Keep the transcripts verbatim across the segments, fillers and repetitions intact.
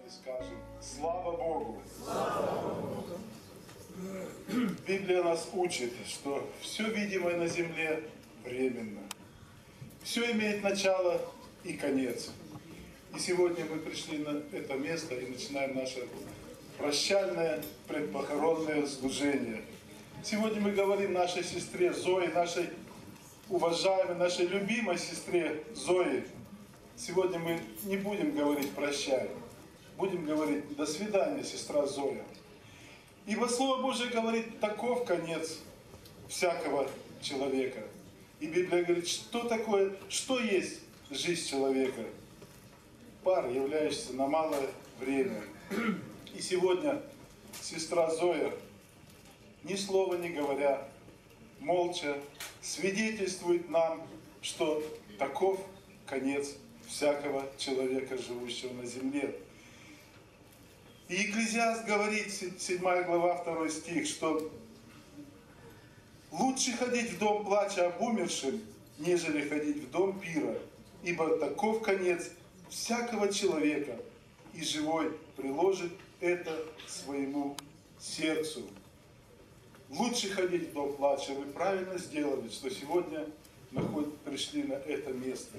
и скажем: слава Богу! Слава Богу! Библия нас учит, что все видимое на земле временно. Все имеет начало и конец. И сегодня мы пришли на это место и начинаем наше прощальное предпохоронное служение. Сегодня мы говорим нашей сестре Зое, нашей уважаемой, нашей любимой сестре Зое. Сегодня мы не будем говорить «прощай», будем говорить «до свидания, сестра Зоя». Ибо Слово Божие говорит: таков конец всякого человека. И Библия говорит, что такое, что есть жизнь человека? Пар, являющийся на малое время. И сегодня сестра Зоя, ни слова не говоря, молча свидетельствует нам, что таков конец всякого человека, живущего на земле. И Екклезиаст говорит, седьмая глава, второй стих, что лучше ходить в дом плача об умершем, нежели ходить в дом пира, ибо таков конец всякого человека, и живой приложит это к своему сердцу. Лучше ходить в дом плача. Вы правильно сделали, что сегодня мы хоть пришли на это место.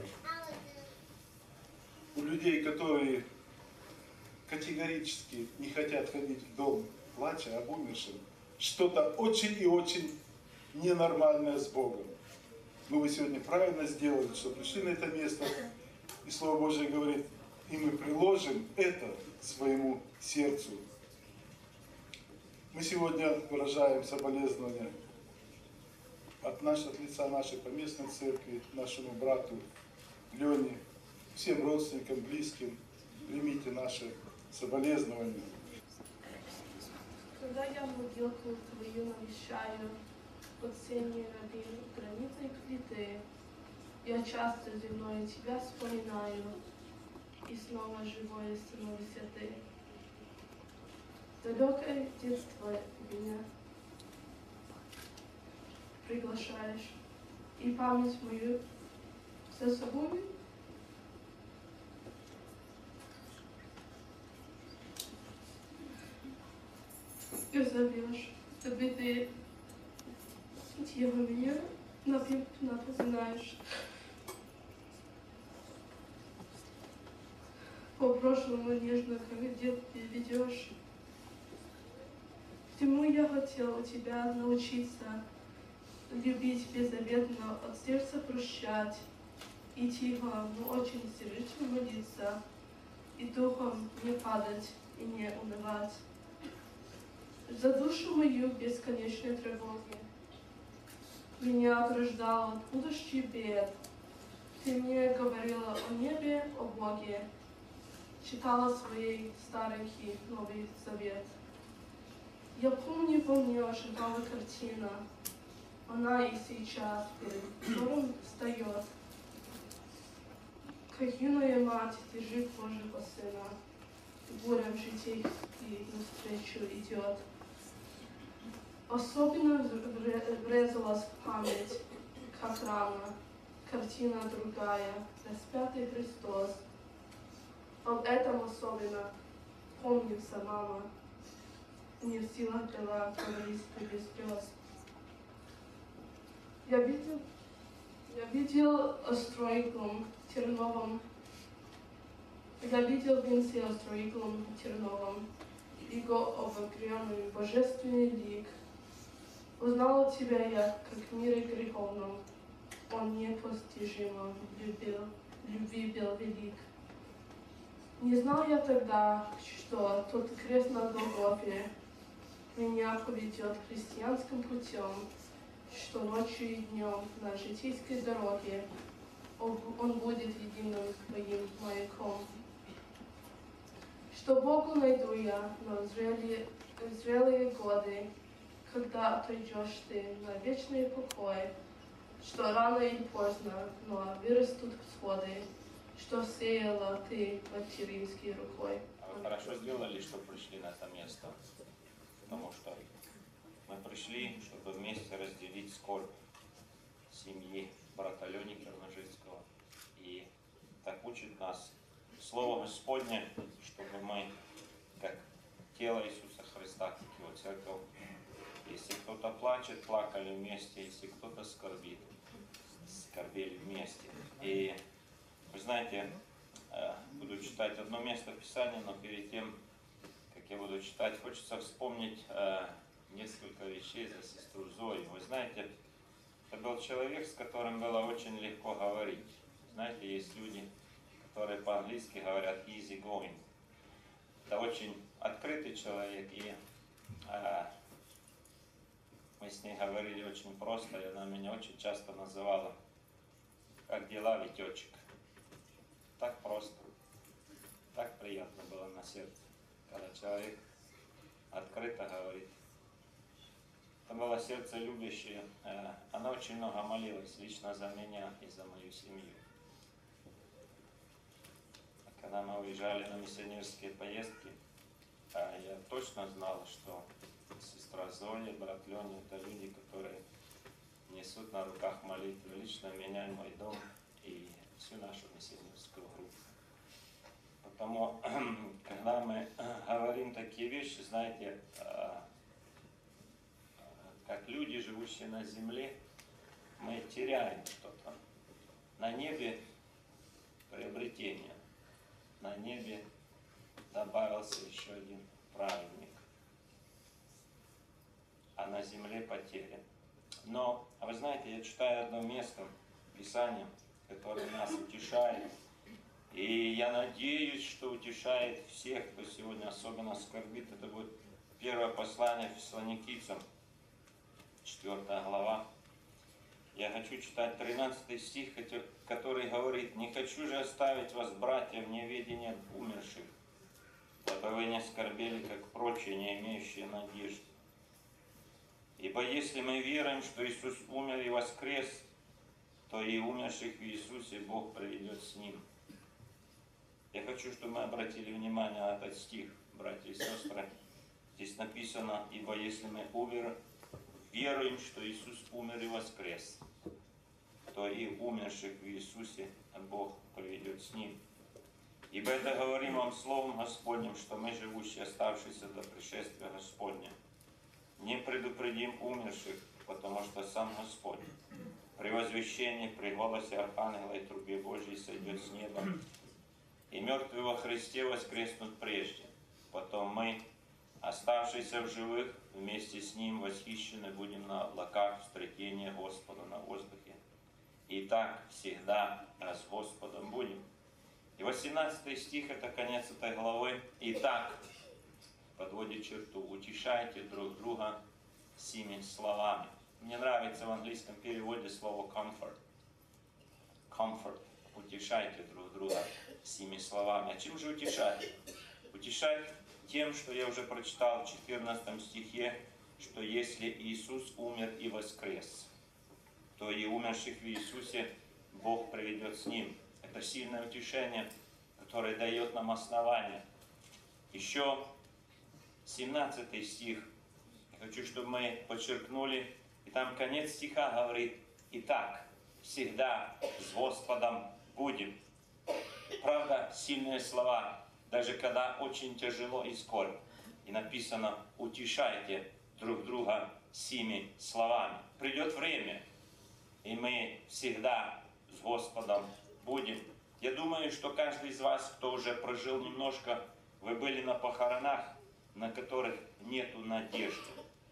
У людей, которые категорически не хотят ходить в дом плача об умершем, что-то очень и очень ненормальное с Богом. Но вы сегодня правильно сделали, что пришли на это место, и Слово Божие говорит: и мы приложим это к своему сердцу. Мы сегодня выражаем соболезнования от, нашего, от лица нашей поместной церкви, нашему брату Лене, всем родственникам, близким. Примите наши соболезнования. Когда я могилку твою навещаю, под сенью над границей плиты, я часто земное тебя вспоминаю, и снова живое становишься ты. Далекое детство меня приглашаешь, и память мою за собой и зовешь, чтобы ты его меня напоминаешь. По прошлому нежно, как дед, ведешь. Всему я хотел у тебя научиться, любить беззаветно, от сердца прощать, и тихо, но очень сердечно молиться, и духом не падать и не унывать. За душу мою бесконечной тревоги меня ограждал от будущих бед. Ты мне говорила о небе, о Боге, читала своей Старый и Новый Завет. Я помню, во мне ожидала картина, она и сейчас перед взором встает. Как юная мать держит Божьего Сына, бурям житейских навстречу идет. Особенно врезалась в память, как рана, картина другая, распятый Христос. Об этом особенно помнится мама, не в силах была говорить без слез. Я видел, я видел строителем Терновым, я видел венце строителем Терновым, его обогренный божественный лик. Узнал тебя я, как в мире греховном, он непостижимо любил, любви был велик. Не знал я тогда, что тот крест на Голгофе меня поведет христианским путем, что ночью и днем на житейской дороге он будет единым твоим маяком. Что Богу найду я на зрелые, зрелые годы, когда отойдешь ты на вечный покой, что рано или поздно, но вырастут всходы, что сеяла ты материнской рукой. А вы хорошо сделали, что пришли на это место, потому что мы пришли, чтобы вместе разделить скорбь семьи брата Лени Черножицкого. И так учит нас Слово Господне, чтобы мы, как тело Иисуса Христа, как Его церковь, если кто-то плачет, плакали вместе, если кто-то скорбит, скорбели вместе. И вы знаете, буду читать одно место в Писании, но перед тем, как я буду читать, хочется вспомнить несколько вещей за сестру Зою. Вы знаете, это был человек, с которым было очень легко говорить. Знаете, есть люди, которые по-английски говорят easy going. Это очень открытый человек, и э, мы с ней говорили очень просто, и она меня очень часто называла «Как дела, Витечек?» Так просто, так приятно было на сердце, когда человек открыто говорит. Это было сердце любящее. Она очень много молилась лично за меня и за мою семью. Когда мы уезжали на миссионерские поездки, я точно знал, что сестра Зоя, брат Леня — это люди, которые несут на руках молитву лично меня и мой дом, и всю нашу миссионерскую группу. Потому, когда мы говорим такие вещи, знаете, как люди, живущие на земле, мы теряем что-то. На небе приобретение, на небе добавился еще один праведник, а на земле потеря. Но, вы знаете, я читаю одно место Писания, которое нас утешает, и я надеюсь, что утешает всех, кто сегодня особенно скорбит. Это будет первое послание Фессалоникийцам, четвёртая глава. Я хочу читать тринадцатый стих, который говорит: «Не хочу же оставить вас, братья, в неведении об умерших, дабы вы не скорбели, как прочие, не имеющие надежды. Ибо если мы веруем, что Иисус умер и воскрес, то и умерших в Иисусе Бог приведет с Ним». Я хочу, чтобы мы обратили внимание на этот стих, братья и сестры. Здесь написано: «Ибо если мы умер, веруем, что Иисус умер и воскрес, то и умерших в Иисусе Бог приведет с Ним. Ибо это говорим вам Словом Господним, что мы, живущие, оставшиеся до пришествия Господня, не предупредим умерших, потому что сам Господь при возвещении, при голосе архангела и трубе Божьей сойдет с неба, и мертвые во Христе воскреснут прежде. Потом мы, оставшиеся в живых, вместе с Ним восхищены будем на облаках встретения Господа на воздухе. И так всегда с Господом будем». И восемнадцатый стих, это конец этой главы. «Итак», подводит черту, «утешайте друг друга сими словами». Мне нравится в английском переводе слово comfort. Comfort. Утешайте друг друга сими словами. А чем же утешать? Утешать тем, что я уже прочитал в четырнадцатом стихе, что если Иисус умер и воскрес, то и умерших в Иисусе Бог приведет с Ним. Это сильное утешение, которое дает нам основание. Еще семнадцатый стих. Я хочу, чтобы мы подчеркнули. И там конец стиха говорит: «Итак, всегда с Господом будем». Правда, сильные слова, даже когда очень тяжело и скорбь. И написано: «Утешайте друг друга сими словами». Придет время, и мы всегда с Господом будем. Я думаю, что каждый из вас, кто уже прожил немножко, вы были на похоронах, на которых нету надежды.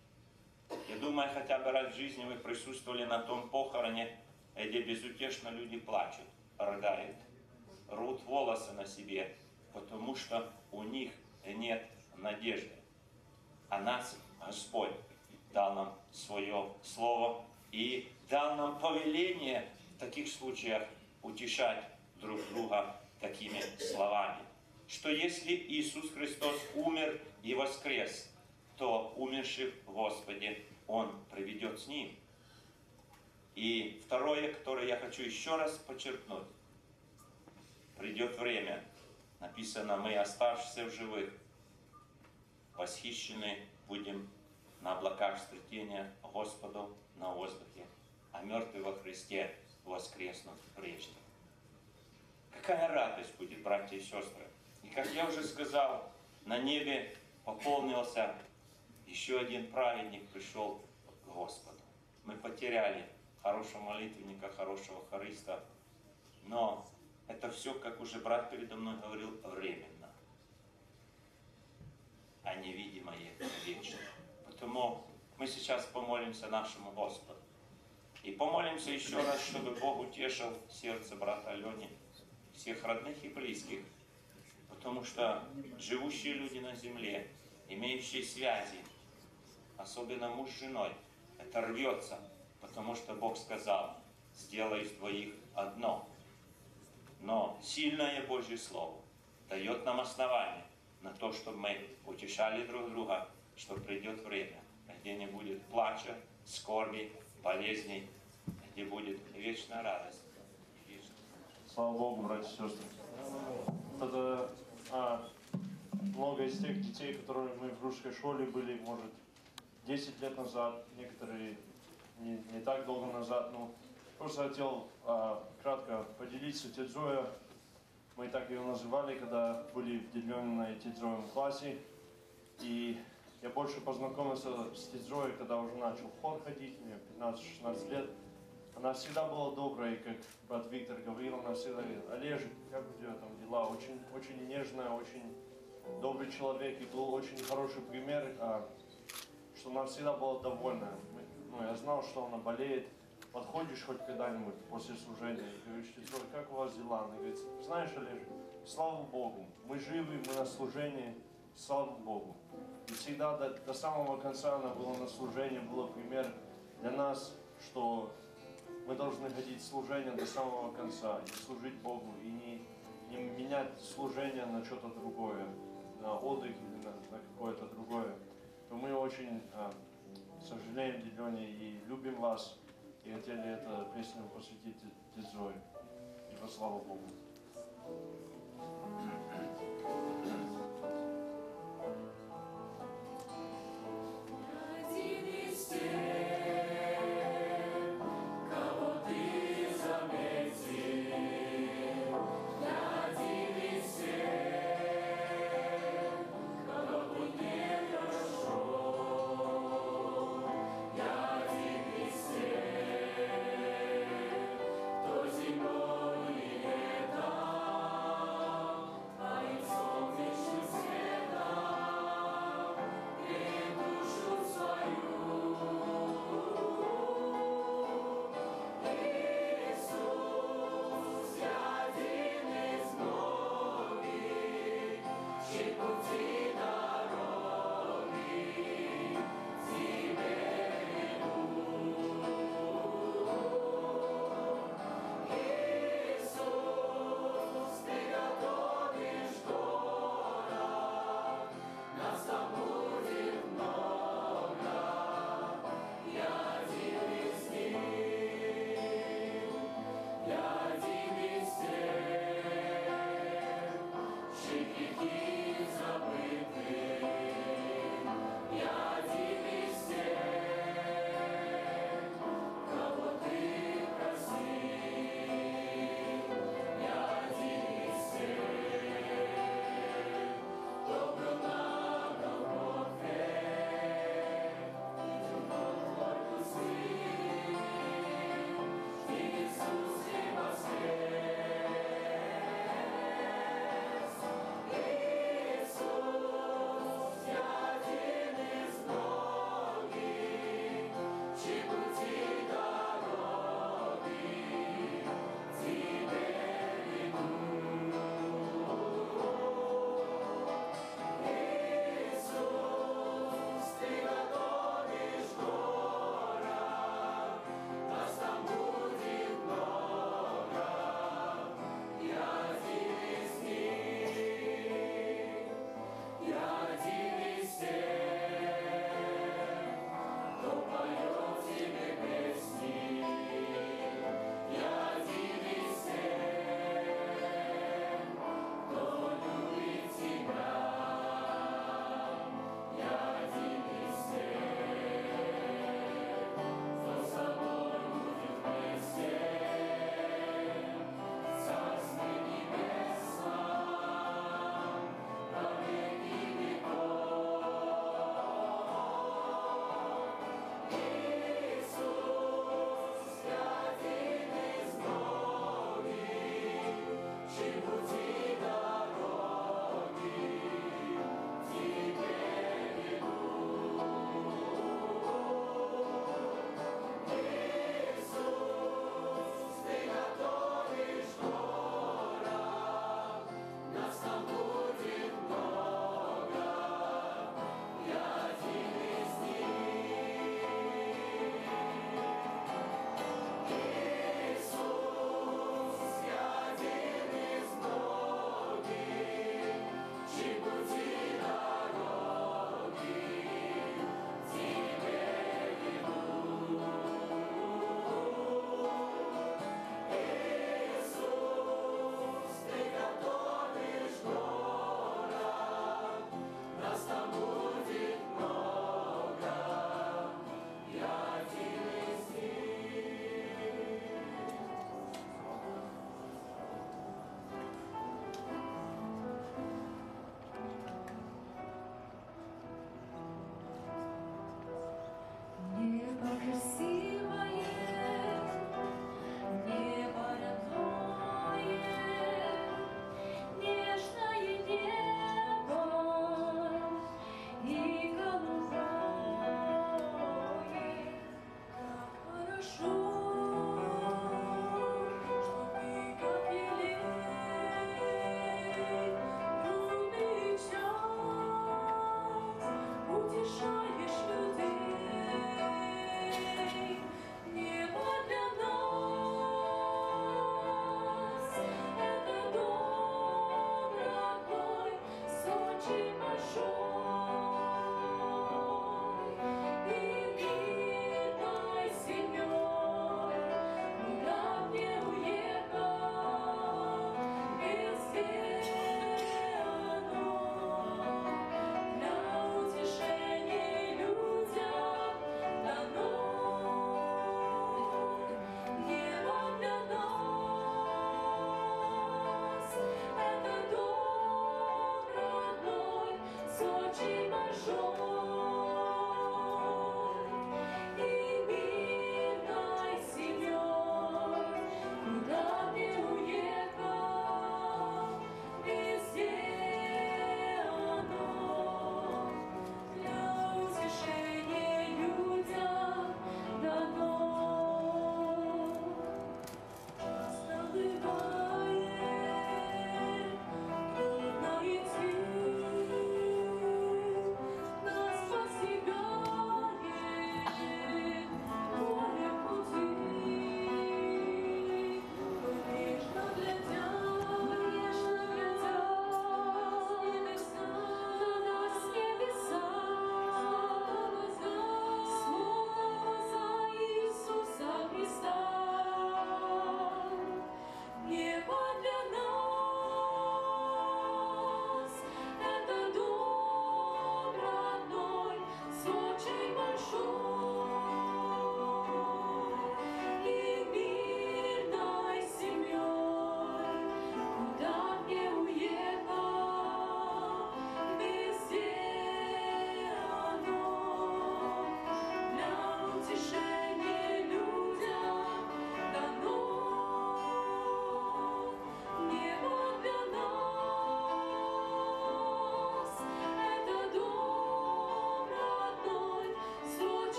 Я думаю, хотя бы раз в жизни вы присутствовали на том похороне, где безутешно люди плачут, рыдают, рвут волосы на себе, потому что у них нет надежды. А нас Господь дал нам свое слово и дал нам повеление в таких случаях утешать друг друга такими словами, что если Иисус Христос умер и воскрес, то умерших в Господе Он приведет с Ним. И второе, которое я хочу еще раз подчеркнуть: придет время, написано, мы, оставшиеся в живых, восхищены будем на облаках встретения Господу на воздухе, а мертвые во Христе воскреснут прежде. Какая радость будет, братья и сестры. И как я уже сказал, на небе пополнился еще один праведник, пришел к Господу. Мы потеряли хорошего молитвенника, хорошего хориста, но это все, как уже брат передо мной говорил, временно, а невидимое вечно. Потому мы сейчас помолимся нашему Господу. И помолимся еще раз, чтобы Бог утешил сердце брата Алены, всех родных и близких. Потому что живущие люди на земле, имеющие связи, особенно муж с женой, это рвется, потому что Бог сказал, сделай из двоих одно. Но сильное Божье Слово дает нам основание на то, чтобы мы утешали друг друга, что придет время, где не будет плача, скорби, болезней, где будет вечная радость. Слава Богу, братья и сестры. Это а, много из тех детей, которые мы в русской школе были, может, десять лет назад, некоторые не, не так долго назад. Но просто хотел а, кратко поделиться. Тетя Зоя, мы так ее называли, когда были в Деленной Тетя Зоем классе. И я больше познакомился с Тетей Зоей, когда уже начал в хор ходить, мне пятнадцать-шестнадцать лет. Она всегда была доброй, как брат Виктор говорил, она всегда говорит: Олежек, как у тебя там дела? Очень, очень нежная, очень добрый человек, и был очень хороший пример, что она всегда была довольна. Ну, я знал, что она болеет. Подходишь хоть когда-нибудь после служения и говоришь: Тетя, как у вас дела? Она говорит: знаешь, Олежек, слава Богу, мы живы, мы на служении, слава Богу. И всегда до, до самого конца она была на служении, был пример для нас, что мы должны ходить в служение до самого конца и служить Богу, и не, не менять служение на что-то другое, на отдых или на, на какое-то другое. То мы очень а, сожалеем, Делене, и любим вас, и хотели эту песню посвятить Тете Зое. И во славу Богу. Зимой летом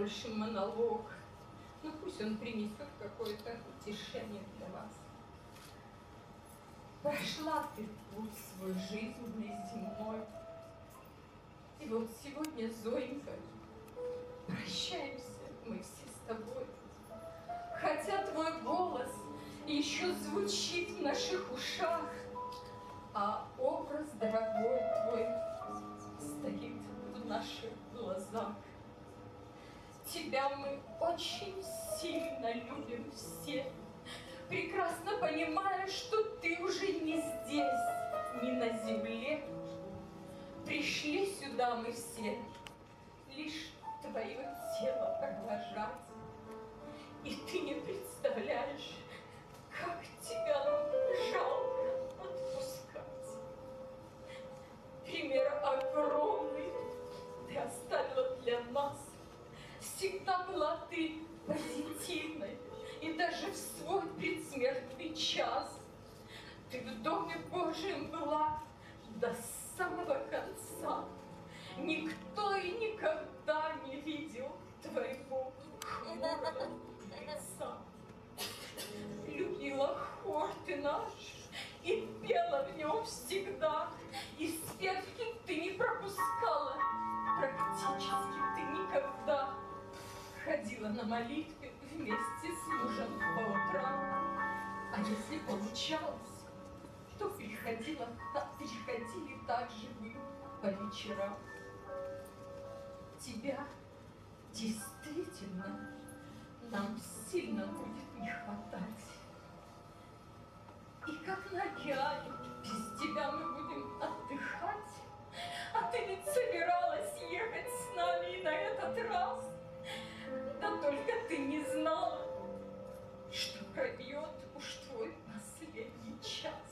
больше монолог, но пусть он принесет какое-то утешение для вас. Прошла ты путь свой жизненный земной, и вот сегодня, Зоенька, прощаемся мы все с тобой. Хотя твой голос еще звучит в наших ушах, а образ дорогой твой стоит в наших глазах. Тебя мы очень сильно любим все, прекрасно понимая, что ты уже не здесь, не на земле. Пришли сюда мы все лишь твое тело провожать. И ты не представляешь, как тебя нам жалко отпускать. Пример огромный ты оставила для нас. Всегда была ты позитивной, и даже в свой предсмертный час ты в Доме Божьем была до самого конца. Никто и никогда не видел твоего хмурого лица. Любила хор ты наш и пела в нем всегда, и спевки ты не пропускала, практически ты никогда. Ходила на молитвы вместе с мужем по утрам, а если получалось, то приходила, приходили также вы по вечерам. Тебя действительно нам сильно будет не хватать. И как на океане без тебя мы будем отдыхать. А ты ведь собиралась ехать с нами и на этот раз. Да только ты не знала, что пробьет уж твой последний час.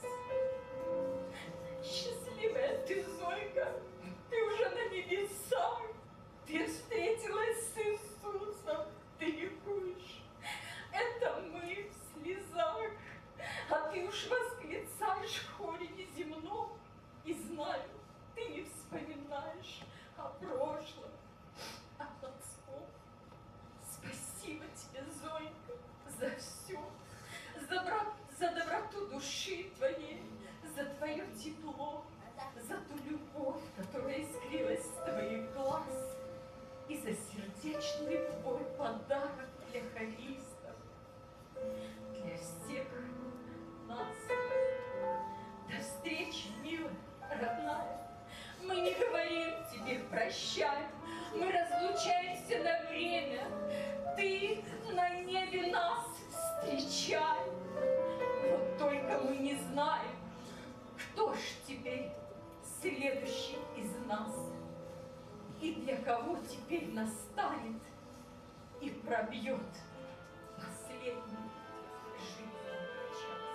Счастливая ты, Зойка, ты уже на небесах. Ты встретилась с Иисусом, ты ликуешь. Это мы в слезах, а ты уж восклицаешь в хоре неземном. И знаю, ты не вспоминаешь о прошлом, о отцом. Спасибо тебе, Зойка, за все, за, брат, за доброту души твоей, за твое тепло, за ту любовь, которая искрилась с твоих глаз, и за сердечный твой подарок для хористов, для всех нас. До встречи, милая, родная. Мы не говорим тебе прощай, мы разлучаемся на время. Ты на небе нас встречай. Вот только мы не знаем, кто ж теперь следующий из нас. И для кого теперь настанет и пробьет последний жизненный час.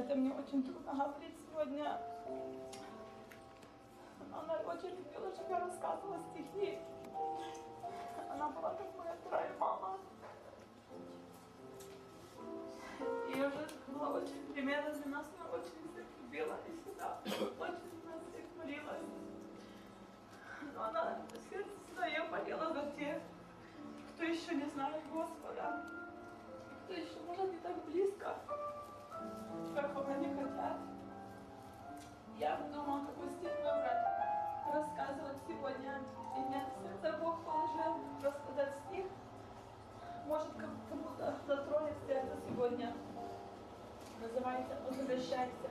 Знаете, мне очень трудно говорить сегодня. Она очень любила, чтобы я рассказывала стихи. Она была как моя вторая мама. И уже была очень примерно для нас, она очень всех любила и всегда очень за нас всех молилась. Но она сердце всегда ее болела за тех, кто еще не знает Господа, кто еще, может, не так близко, как он они хотят. Я думала, какой стих выбрать, рассказывать сегодня. И мне на сердце Бог положил рассказать стих. Может, кому-то затронет сердце сегодня. Называется «Возвращайся».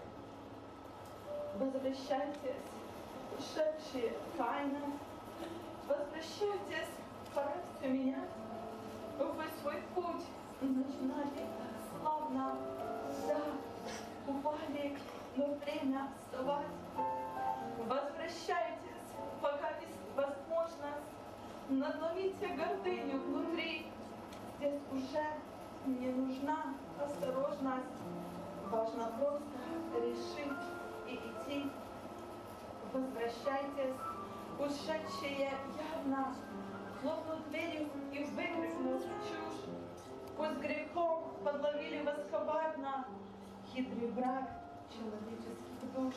Возвращайтесь, ушедшие тайны. Возвращайтесь, пора все менять. Вы свой путь начинали славно. Да, упали, но время вставать. Возвращайтесь, пока есть возможность. Надломите гордыню внутри. Здесь уже не нужна осторожность. Важно просто решить и идти. Возвращайтесь, ушедшие явно, хлопнут дверью и выкрикнут чушь. Пусть грехом подловили вас коварно хитрый враг человеческих душ.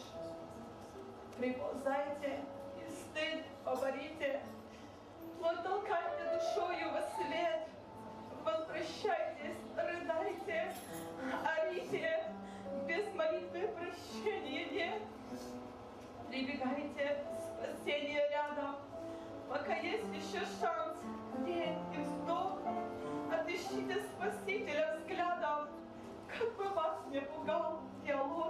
Приползайте и стыд поборите, плоть толкайте душою во свет. Возвращайтесь, рыдайте, орите, без молитвы прощения нет. Прибегайте, спасение рядом, пока есть еще шанс, день и вздох. Отыщите Спасителя взглядом, как бы вас не пугал диалог.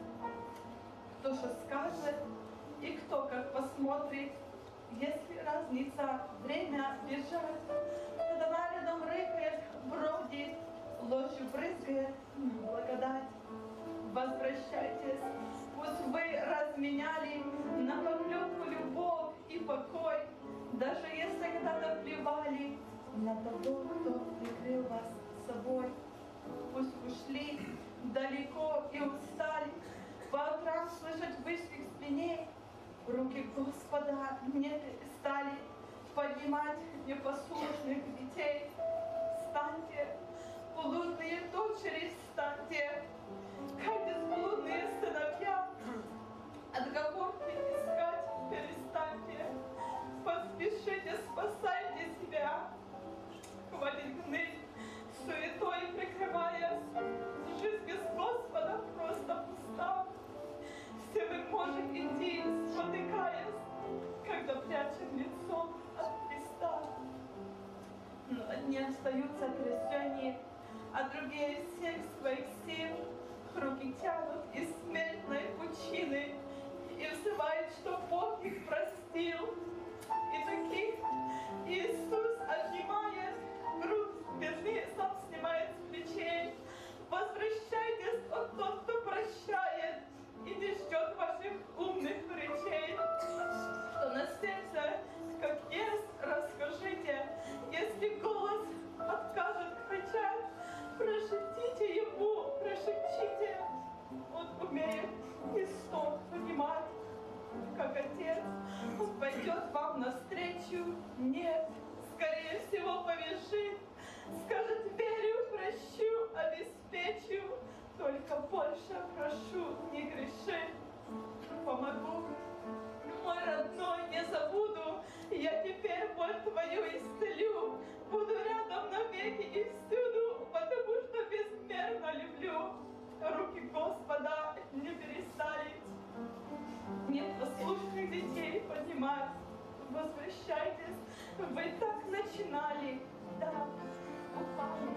Кто же скажет и кто как посмотрит, если разница время бежать, сатана рядом рыкает, бродит, ложью брызгает благодать. Возвращайтесь, пусть вы разменяли на поклепку любовь и покой, даже если когда-то плевали на того, кто прикрыл вас собой. Пусть ушли далеко и устали, по утрам слышать выстрел свиней, руки Господа не перестали поднимать непослушных детей. Встаньте, блудные дочери, встаньте, кайтесь, блудные сыновья, отговорки искать перестаньте, поспешите, спасайте себя. Хватит гныть, суетой прикрываясь, жизнь без Господа просто пуста. Все мы можем идти, спотыкаясь, когда прячем лицо от Христа. Но одни остаются крещенные, а другие из всех своих сил руки тянут из смертной пучины и взывают, что Бог их простил. И таких Иисус обнимает, груз бедный сам снимает с плечей. Возвращайтесь от тот, кто прощает и не ждет ваших умных речей. Что на сердце, как есть, расскажите. Если голос откажет кричать, прошептите ему, прошепчите. Он умеет исток понимать, как Отец. Он пойдет вам навстречу. Нет, скорее всего повяжет. Скажет: верю, прощу, обеспечу. Только больше прошу, не греши. Помогу, мой родной, не забуду. Я теперь боль твою исцелю. Буду рядом навеки и всюду, потому что безмерно люблю. Руки Господа не перестали непослушных детей поднимать. Возвращайтесь, вы так начинали, да, упали.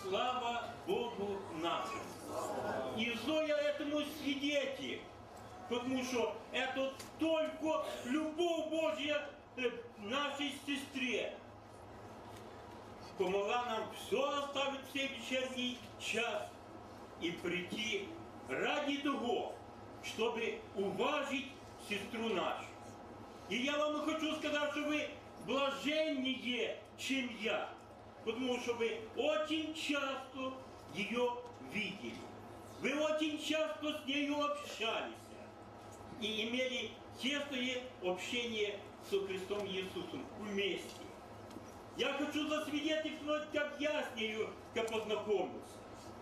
Слава Богу нашему. И Зоя этому свидетель, потому что это только любовь Божья нашей сестре помогла нам все оставить в сей вечерний час и прийти ради того, чтобы уважить сестру нашу. И я вам хочу сказать, что вы блаженнее, чем я, потому что вы очень часто ее видели. Вы очень часто с нею общались и имели тесное общение со Христом Иисусом вместе. Я хочу засвидетельствовать, как я с нею познакомился.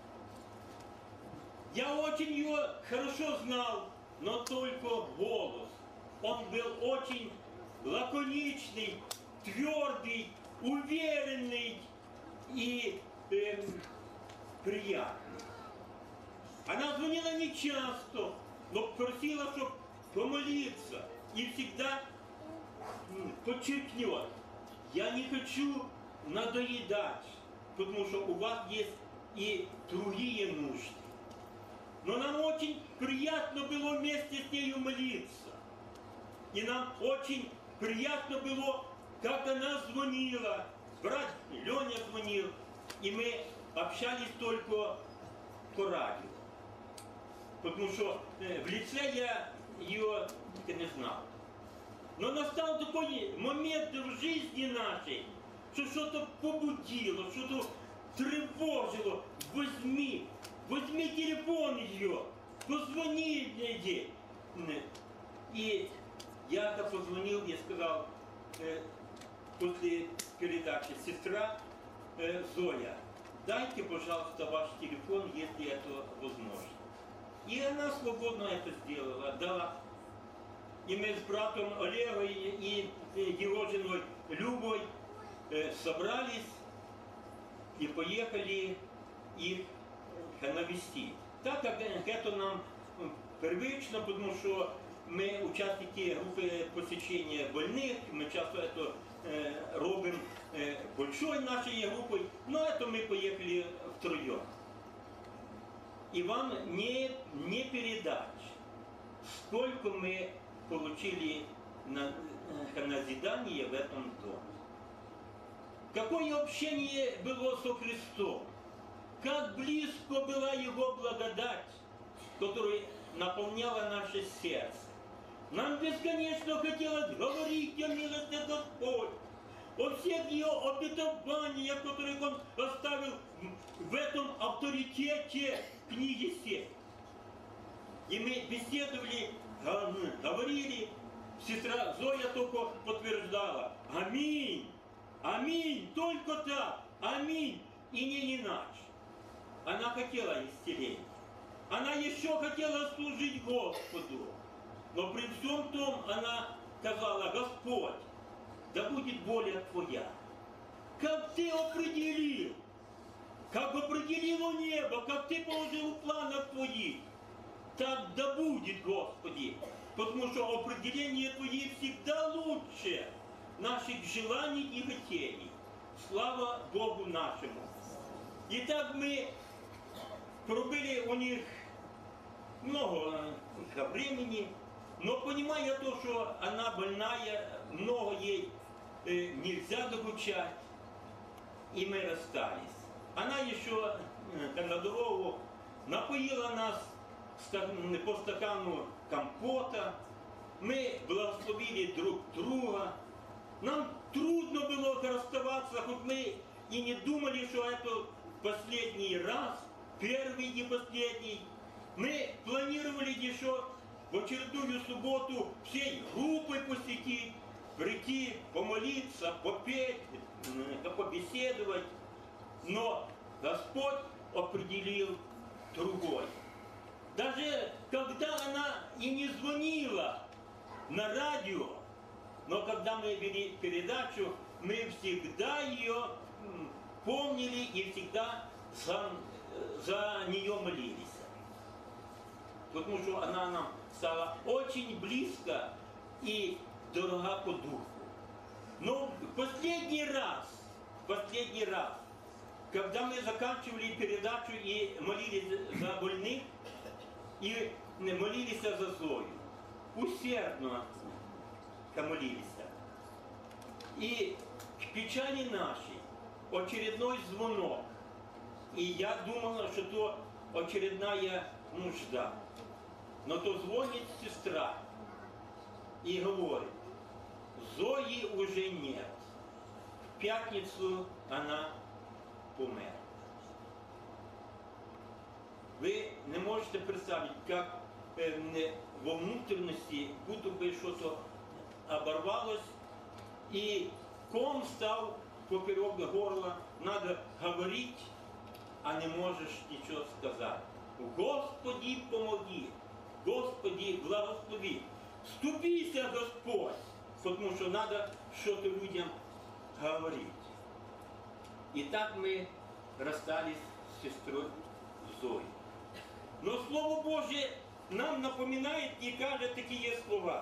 Я очень ее хорошо знал, но только голос. Он был очень лаконичный, твердый, уверенный и эм, приятный. Она звонила не часто, но просила, чтобы помолиться. И всегда м, подчеркнет: я не хочу надоедать, потому что у вас есть и другие нужды. Но нам очень приятно было вместе с нею молиться. И нам очень приятно было, как она звонила. Брат Леня звонил, и мы общались только по радио. Потому что в лице я ее не знал. Но настал такой момент в жизни нашей, что что-то побудило, что-то тревожило. Возьми, возьми телефон ее, позвони мне. И я как позвонил, я сказал э, после передачи: сестра э, Зоя, дайте, пожалуйста, ваш телефон, если это возможно. И она свободно это сделала, да. И мы с братом Олегом и его женой Любой э, собрались и поехали их навестить. Так как это нам привычно, потому что мы участники группы посещения больных, мы часто это э, робим э, большой нашей группой, но это мы поехали втроем. И вам не, не передать, сколько мы получили на, на назидание в этом доме. Какое общение было со Христом, как близко была Его благодать, которая наполняла наше сердце. Нам бесконечно хотелось говорить о милости Господь, о всех Ее обетованиях, которые Он оставил в этом авторитете книги Сев. И мы беседовали, говорили, сестра Зоя только подтверждала: аминь, аминь, только так, аминь, и не иначе. Она хотела исцеления, она еще хотела служить Господу, но при всем том она сказала: Господь, да будет воля Твоя. Как Ты определил, как определило небо, как Ты положил в планах Твоих, так да будет, Господи, потому что определение Твои всегда лучше наших желаний и хотений. Слава Богу нашему. Итак, мы пробыли у них много времени, но понимая то, что она больная, много ей э, нельзя докучать, и мы расстались. Она еще э, на дорогу напоила нас по стакану компота, мы благословили друг друга. Нам трудно было расставаться, хоть мы и не думали, что это последний раз, первый и последний. Мы планировали еще в очередную субботу всей группой посетить, прийти, помолиться, попеть, побеседовать. Но Господь определил другой. Даже когда она и не звонила на радио, но когда мы вели передачу, мы всегда ее помнили и всегда за, за нее молились. Потому что она нам стала очень близко и дорога по духу. Но последний раз, последний раз когда мы заканчивали передачу и молились за больных, и молились за Зою, усердно молились. И к печали нашей очередной звонок. И я думала, что то очередная нужда. Но то звонит сестра и говорит: Зои уже нет. В пятницу она померла. Вы не можете представить, как э, во внутренности будто бы что-то оборвалось, и ком стал поперек горла, надо говорить, а не можешь ничего сказать. Господи, помоги, Господи, благослови, вступися, Господь, потому что надо что-то людям говорить. И так мы расстались с сестрой Зоей. Но Слово Божье нам напоминает и кажет такие слова.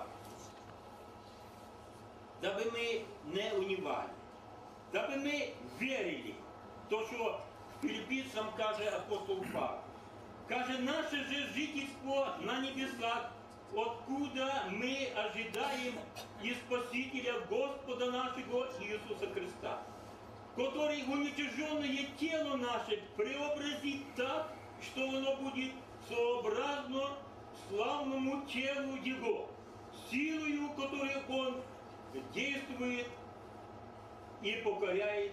Дабы мы не унывали, дабы мы верили, то, что филиппийцам каже апостол Павел. Каже, наше же жительство на небесах, откуда мы ожидаем и Спасителя Господа нашего Иисуса Христа, который уничиженное тело наше преобразит так, что оно будет сообразно славному телу Его, силою, которой Он действует и покоряет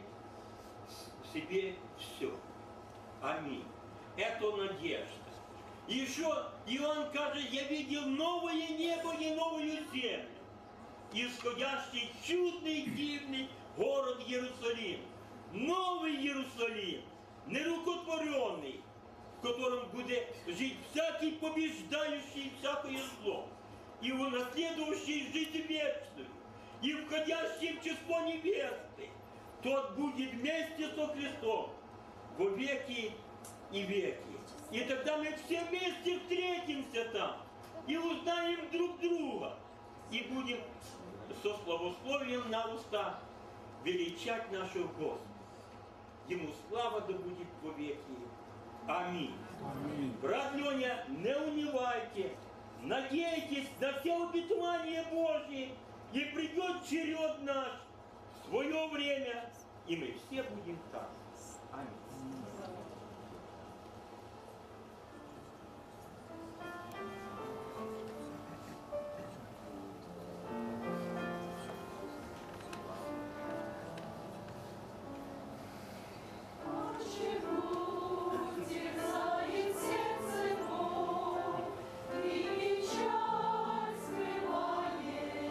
себе все. Аминь. Это надежда. Еще Иоанн кажет, я видел новое небо и новую землю, исходящий чудный, дивный город Иерусалим. Новый Иерусалим, нерукотворенный, в котором будет жить всякий побеждающий всякое зло, и унаследующий жизнь вечную, и входящий в число небесных. Тот будет вместе со Христом во веки и веки. И тогда мы все вместе встретимся там и узнаем друг друга. И будем со славословием на устах величать нашего Господа. Ему слава да будет во веки. Аминь. Аминь. Брат Леня, не унывайте, надейтесь на все обетования Божьи, и придет черед наш в свое время, и мы все будем там. Аминь.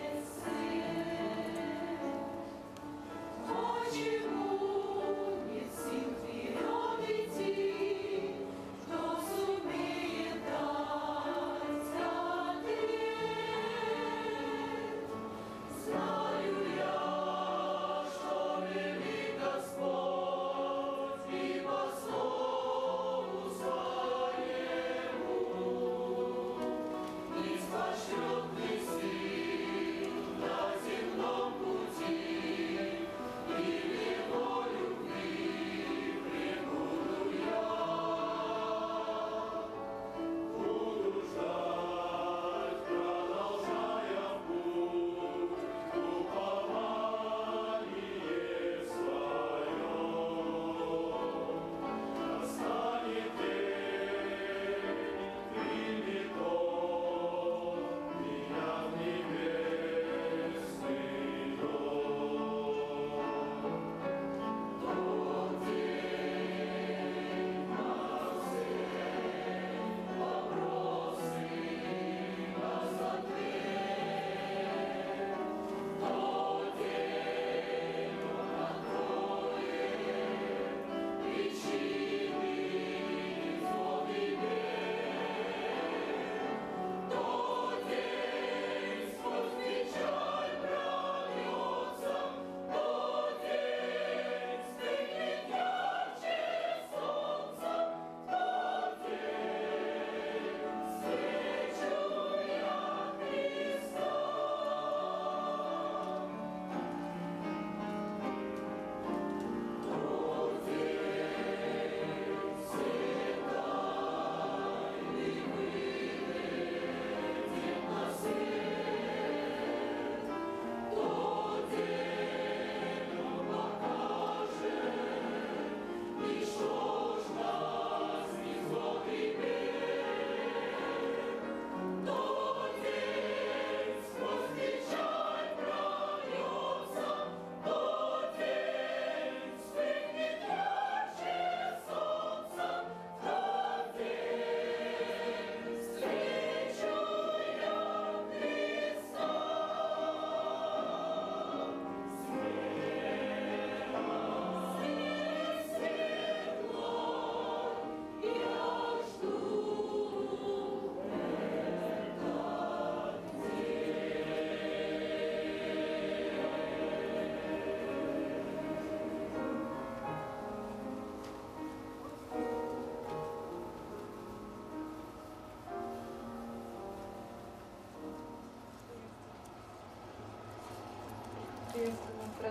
Почему не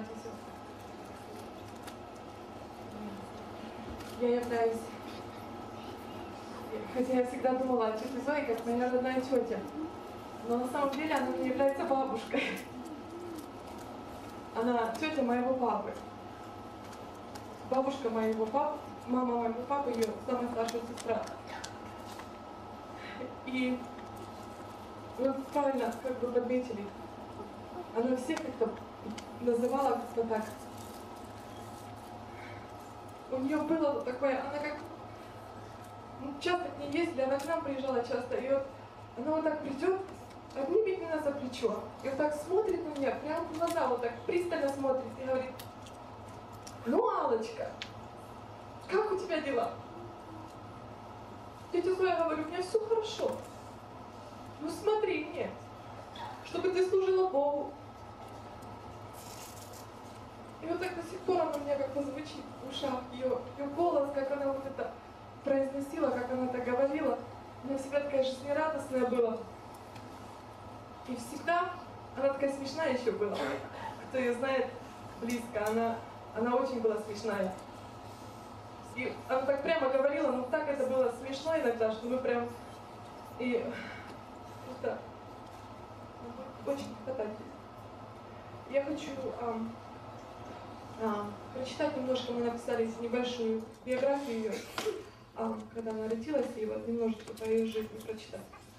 братья и сестры. Я являюсь, хотя я всегда думала о тете Зое как моя родная тетя, но на самом деле она мне является бабушкой. Она тетя моего папы. Бабушка моего папы, мама моего папы, ее самая старшая сестра. И вы правильно как бы подметили, она всех как-то называла как-то так. У нее было вот такое, она как, ну, часто к ней ездили, она к нам приезжала часто, и вот она вот так придет, обнимет меня за плечо, и вот так смотрит на меня, прям в глаза, вот так пристально смотрит и говорит: ну, Аллочка, как у тебя дела? Тетя Зоя, говорю, у меня все хорошо. Ну смотри мне, чтобы ты служила Богу. И вот так до сих пор она у меня как-то звучит в ушах, ее, ее голос, как она вот это произносила, как она это говорила. У меня всегда такая жизнерадостная была. И всегда она такая смешная еще была. Кто ее знает близко, она, она очень была смешная. И она так прямо говорила, но так это было смешно иногда, что мы прям... И просто очень хватать. Я хочу ам, ам, прочитать немножко, мы написали небольшую биографию ее, ам, когда она родилась, и вот немножечко по ее жизни прочитать.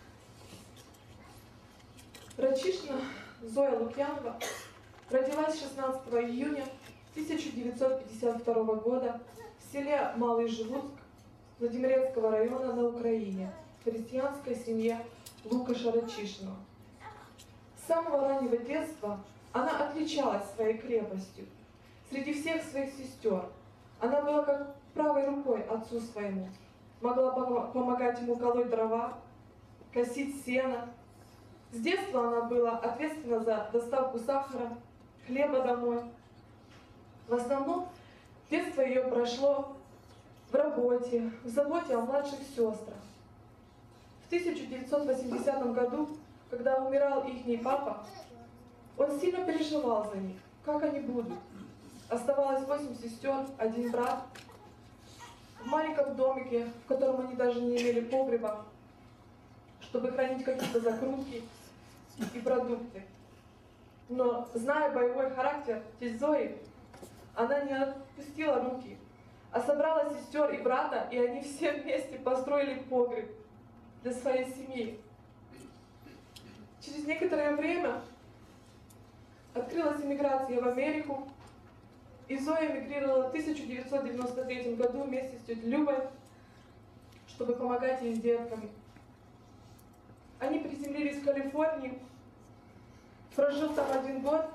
Рачишина Зоя Лукьянова родилась шестнадцатого июня тысяча девятьсот пятьдесят второго года в селе Малый Живутск Владимирецкого района на Украине, в христианской семье Лукаша Рачишина. С самого раннего детства она отличалась своей крепостью. Среди всех своих сестер она была как правой рукой отцу своему, могла помогать ему колоть дрова, косить сено. С детства она была ответственна за доставку сахара, хлеба домой. В основном детство ее прошло в работе, в заботе о младших сестрах. В тысяча девятьсот восьмидесятом году, когда умирал ихний папа, он сильно переживал за них, как они будут. Оставалось восемь сестер, один брат. В маленьком домике, в котором они даже не имели погреба, чтобы хранить какие-то закрутки и продукты. Но, зная боевой характер тесть Зои, она не отпустила руки, а собрала сестер и брата, и они все вместе построили погреб для своей семьи. Через некоторое время открылась эмиграция в Америку, и Зоя эмигрировала в тысяча девятьсот девяносто третьем году вместе с тетей Любой, чтобы помогать ей с детками. Они приземлились в Калифорнии, прожив там один год,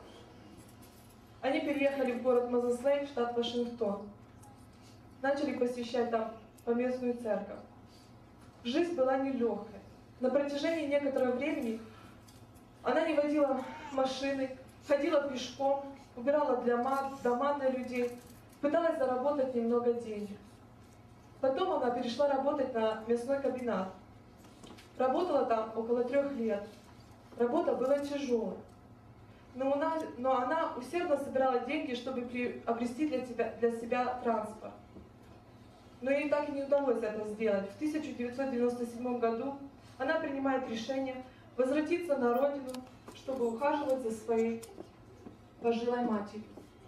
они переехали в город Мозес-Лейк, штат Вашингтон. Начали посещать там поместную церковь. Жизнь была нелегкой. На протяжении некоторого времени она не водила машины, ходила пешком, убирала дома для людей, пыталась заработать немного денег. Потом она перешла работать на мясной комбинат. Работала там около трех лет. Работа была тяжелой. Но она, но она усердно собирала деньги, чтобы приобрести для себя, для себя транспорт. Но ей так и не удалось это сделать. В тысяча девятьсот девяносто седьмом году она принимает решение возвратиться на родину, чтобы ухаживать за своей пожилой матерью.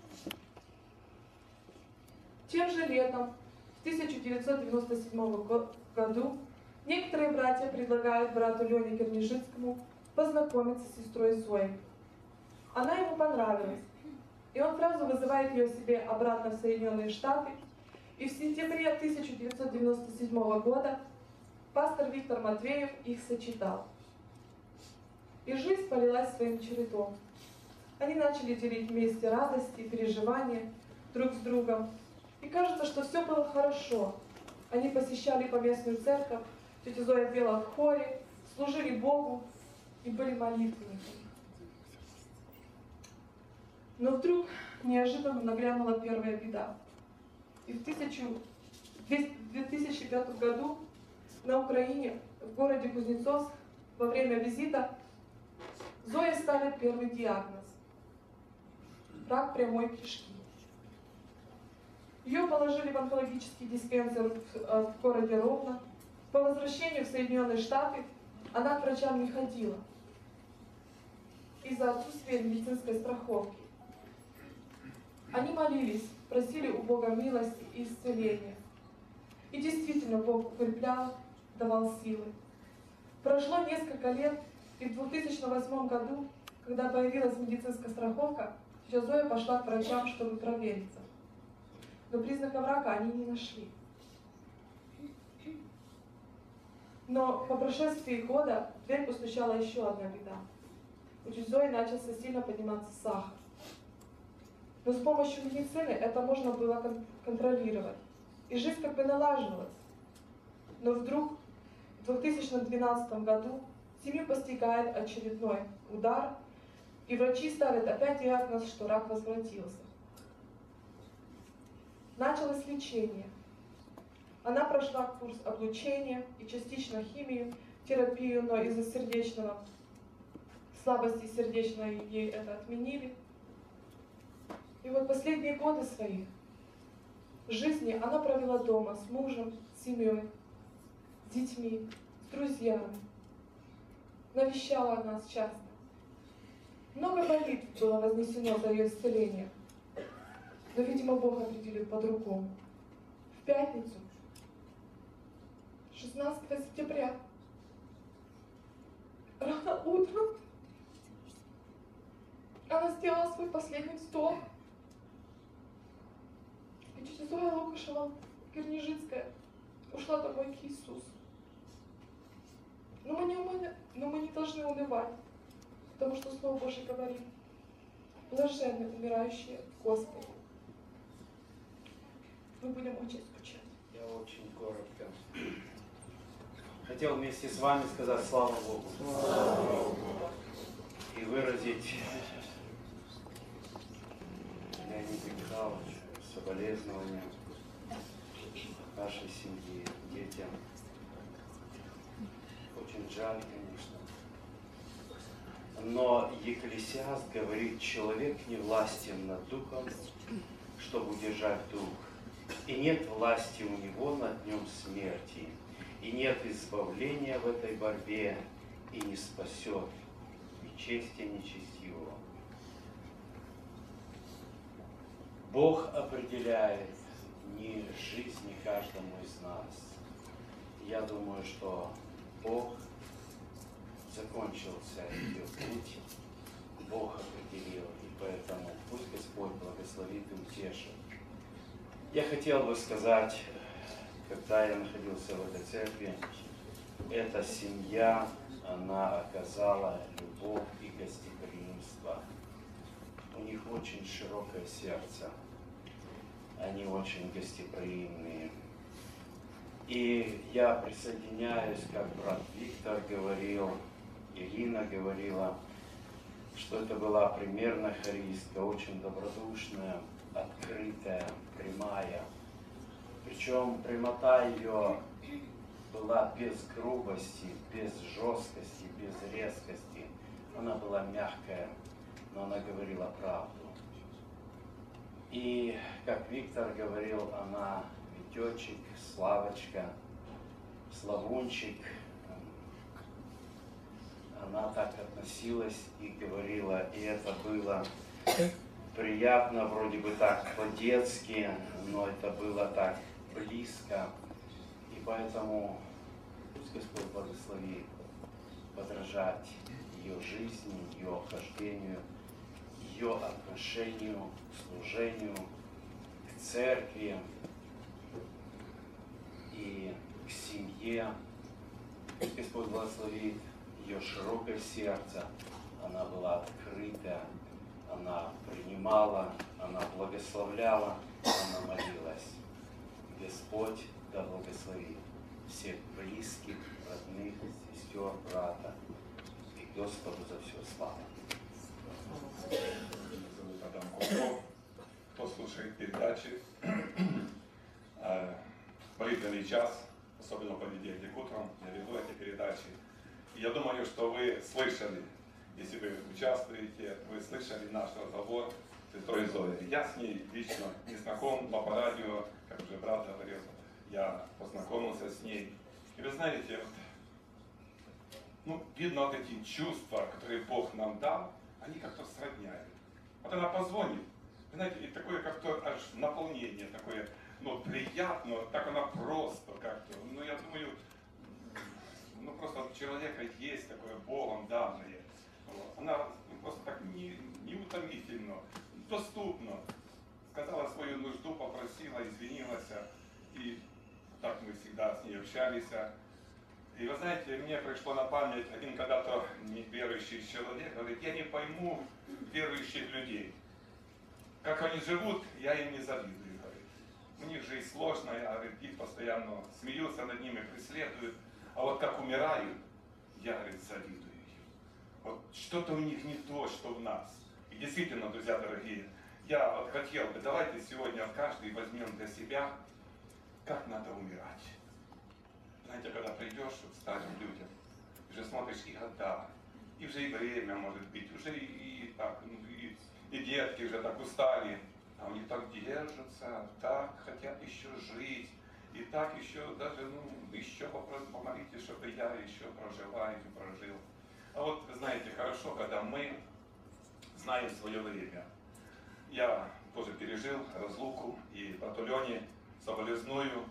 Тем же летом, в тысяча девятьсот девяносто седьмом году, некоторые братья предлагают брату Лене Кернижицкому познакомиться с сестрой Зоей. Она ему понравилась, и он сразу вызывает ее себе обратно в Соединенные Штаты, и в сентябре тысяча девятьсот девяносто седьмого года пастор Виктор Матвеев их сочетал. И жизнь полилась своим чередом. Они начали делить вместе радости, переживания друг с другом. И кажется, что все было хорошо. Они посещали поместную церковь, тетя Зоя пела в хоре, служили Богу и были молитвенниками. Но вдруг неожиданно нагрянула первая беда. И в две тысячи пятом году на Украине, в городе Кузнецовск, во время визита Зое ставят первый диагноз. рак прямой кишки. Ее положили в онкологический диспансер в, в городе Ровно. По возвращению в Соединенные Штаты она к врачам не ходила из-за отсутствия медицинской страховки. Они молились, просили у Бога милости и исцеления. И действительно Бог укреплял, давал силы. Прошло несколько лет, и в две тысячи восьмом году, когда появилась медицинская страховка, тетя Зоя пошла к врачам, чтобы провериться. Но признаков рака они не нашли. Но по прошествии года в дверь постучала еще одна беда. У тети Зои начался сильно подниматься сахар. Но с помощью медицины это можно было кон- контролировать. И жизнь как бы налаживалась. Но вдруг в две тысячи двенадцатом году семью постигает очередной удар, и врачи ставят опять диагноз, что рак возвратился. Началось лечение. Она прошла курс облучения и частично химию, терапию, но из-за сердечного, слабости сердечной ей это отменили. И вот последние годы своих жизни она провела дома с мужем, с семьей, с детьми, с друзьями. Навещала нас часто. Много молитв было вознесено за ее исцеление. Но, видимо, Бог определил по-другому. В пятницу, шестнадцатого сентября, рано утром, она сделала свой последний вздох. И тетя Зоя Лукашева, Кирнижицкая, ушла домой к Иисусу. Но мы не, уны... Но мы не должны унывать, потому что Слово Божье говорит: блаженны умирающие в Господе. Мы будем очень скучать. Я очень коротко. Хотел вместе с вами сказать слава Богу. И выразить Леониду Михайловичу соболезнования нашей семье, детям. Очень жаль, конечно. Но Екклесиаст говорит: человек не властен над духом, чтобы удержать дух. И нет власти у него над днем смерти, и нет избавления в этой борьбе, и не спасет ни чести, ни нечестивого. Бог определяет дни жизни каждому из нас. Я думаю, что Бог закончился ее путь, Бог определил, и поэтому пусть Господь благословит и утешит. Я хотел бы сказать, когда я находился в этой церкви, эта семья, она оказала любовь и гостеприимство. У них очень широкое сердце, они очень гостеприимные. И я присоединяюсь, как брат Виктор говорил, Ирина говорила, что это была примерная хористка, очень добродушная, открытая, прямая. Причем прямота ее была без грубости, без жесткости, без резкости. Она была мягкая, но она говорила правду. И, как Виктор говорил, она Витечек, Славочка, Славунчик. Она так относилась и говорила, и это было приятно, вроде бы так по-детски, но это было так близко. И поэтому пусть Господь благословит подражать ее жизни, ее хождению, ее отношению к служению, к церкви и к семье. Пусть Господь благословит ее широкое сердце. Она была открыта, она принимала, она благословляла, она молилась. Господь да благословит всех близких, родных, сестер, брата. И Господу за все слава. Меня зовут Адам Кульков. Кто слушает передачи «Молитвенный час», особенно в понедельник утром, я веду эти передачи. И я думаю, что вы слышали, если вы участвуете, вы слышали наш разговор сестрой Зоей. Я с ней лично не знаком, но по радио, как уже брат говорил, я познакомился с ней. И вы знаете, вот, ну, видно вот эти чувства, которые Бог нам дал, они как-то сродняют. Вот она позвонит, вы знаете, и такое как-то аж наполнение, такое, ну, приятно, так она просто как-то, ну, я думаю, ну, просто от человека есть такое Богом данное. Вот. Она просто так не, неутомительно, доступно сказала свою нужду, попросила, извинилась, и так мы всегда с ней общались. И вы знаете, мне пришло на память один когда-то неверующий человек, говорит, я не пойму верующих людей. Как они живут, я им не завидую, говорит. У них жизнь сложная, а говорит, их постоянно смеются над ними, преследуют. А вот как умирают, я, говорит, завидую им. Вот что-то у них не то, что в нас. И действительно, друзья дорогие, я вот хотел бы, давайте сегодня каждый возьмем для себя, как надо умирать. Знаете, когда придешь к старым людям, уже смотришь и года, и уже и время, может быть, уже и, и так, ну, и, и детки уже так устали, а они так держатся, так хотят еще жить, и так еще даже, ну, еще помолитесь, чтобы я еще прожила и прожил. А вот, вы знаете, хорошо, когда мы знаем свое время. Я тоже пережил разлуку и брату Лене соболезную,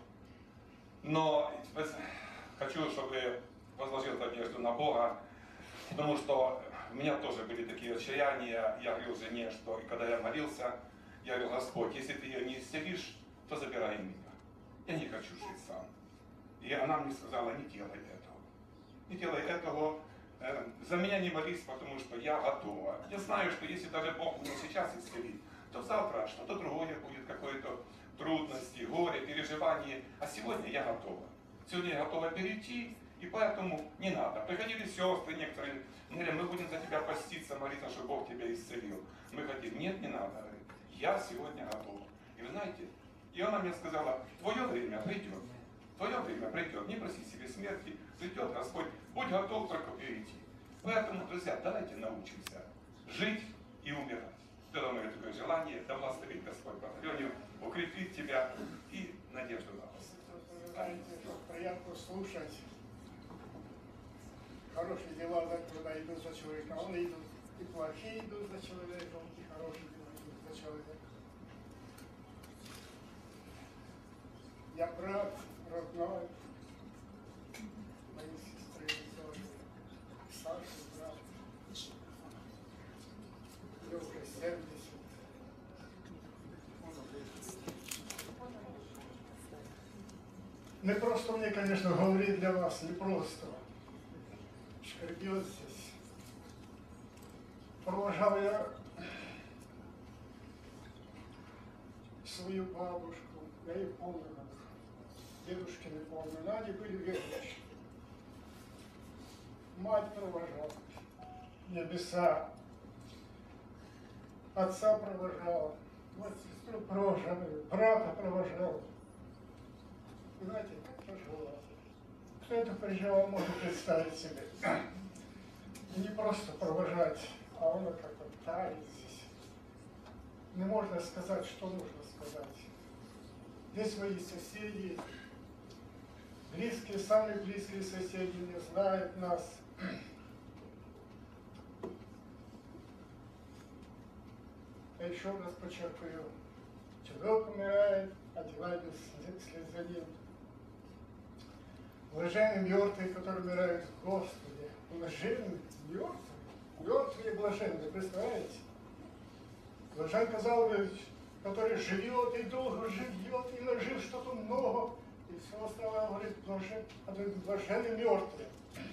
но хочу, чтобы возложил надежду на Бога, потому что у меня тоже были такие отчаяния. Я говорил жене, что и когда я молился, я говорил, Господь, если ты ее не исцелишь, то забирай меня. Я не хочу жить сам. И она мне сказала, не делай этого. Не делай этого. За меня не молись, потому что я готова. Я знаю, что если даже Бог меня сейчас исцелит, то завтра что-то другое будет, какое-то трудности, горе, переживание. А сегодня я готова. Сегодня я готова перейти, и поэтому не надо. Приходили сестры некоторые, говорили, мы будем за тебя поститься, молиться, чтобы Бог тебя исцелил. Мы хотим, нет, не надо. Я сегодня готова. И вы знаете, и она мне сказала, твое время придет. Твое время придет. Не проси себе смерти. Придет Господь. Будь готов только перейти. Поэтому, друзья, давайте научимся жить и умирать. Когда у меня такое желание, да благословит Господь Богословению, укрепит тебя и надежду на вас. Знаете, приятно слушать. Хорошие дела, когда идут за человеком. Он идут, и плохие идут за человеком, и хорошие дела идут за человеком. Я брат родной моей сестры Зои, старший брат. Ей уже семьдесят. Не просто мне, конечно, говорить для вас, не просто. Шкребет здесь. Провожал я свою бабушку, я ее помню, дедушки не помню, но они были верующие. Мать провожала, небеса, отца провожала, вот сестру провожала, брата провожала. Вы знаете, как тяжело. Кто это переживал, может представить себе. И не просто провожать, а он как-то тает здесь. Не можно сказать, что нужно сказать. Здесь мои соседи, близкие, самые близкие соседи не знают нас. Я еще раз подчеркиваю, человек умирает, а дела идут вслед за ним. Блаженны мертвые, которые умирают в Господе. Блаженны мертвые, мертвые блаженны, представляете? Блажен, казалось бы, который живет и долго живет, и нажил что-то много, и все остальное, говорит, блажен, а то блаженны мертвые.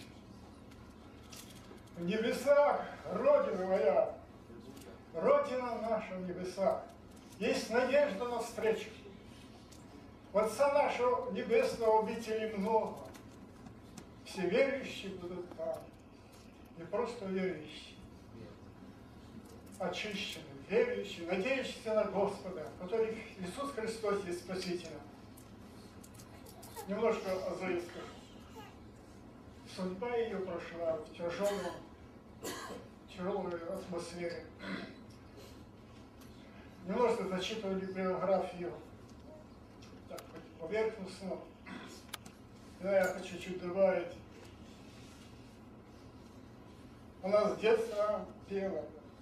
В небесах, Родина моя, Родина наша в небесах, есть надежда на встречу. У Отца нашего Небесного обителей много. Все верующие будут там. Не просто верующие, очищенные, верующие, надеющиеся на Господа, который Иисус Христос есть Спасителем. Немножко о Зое скажу. Судьба ее прошла в тяжелом, тяжелой атмосфере. немножко зачитывали биографию, так хоть поверхностно. Да, я хочу чуть добавить. Она с детства пела.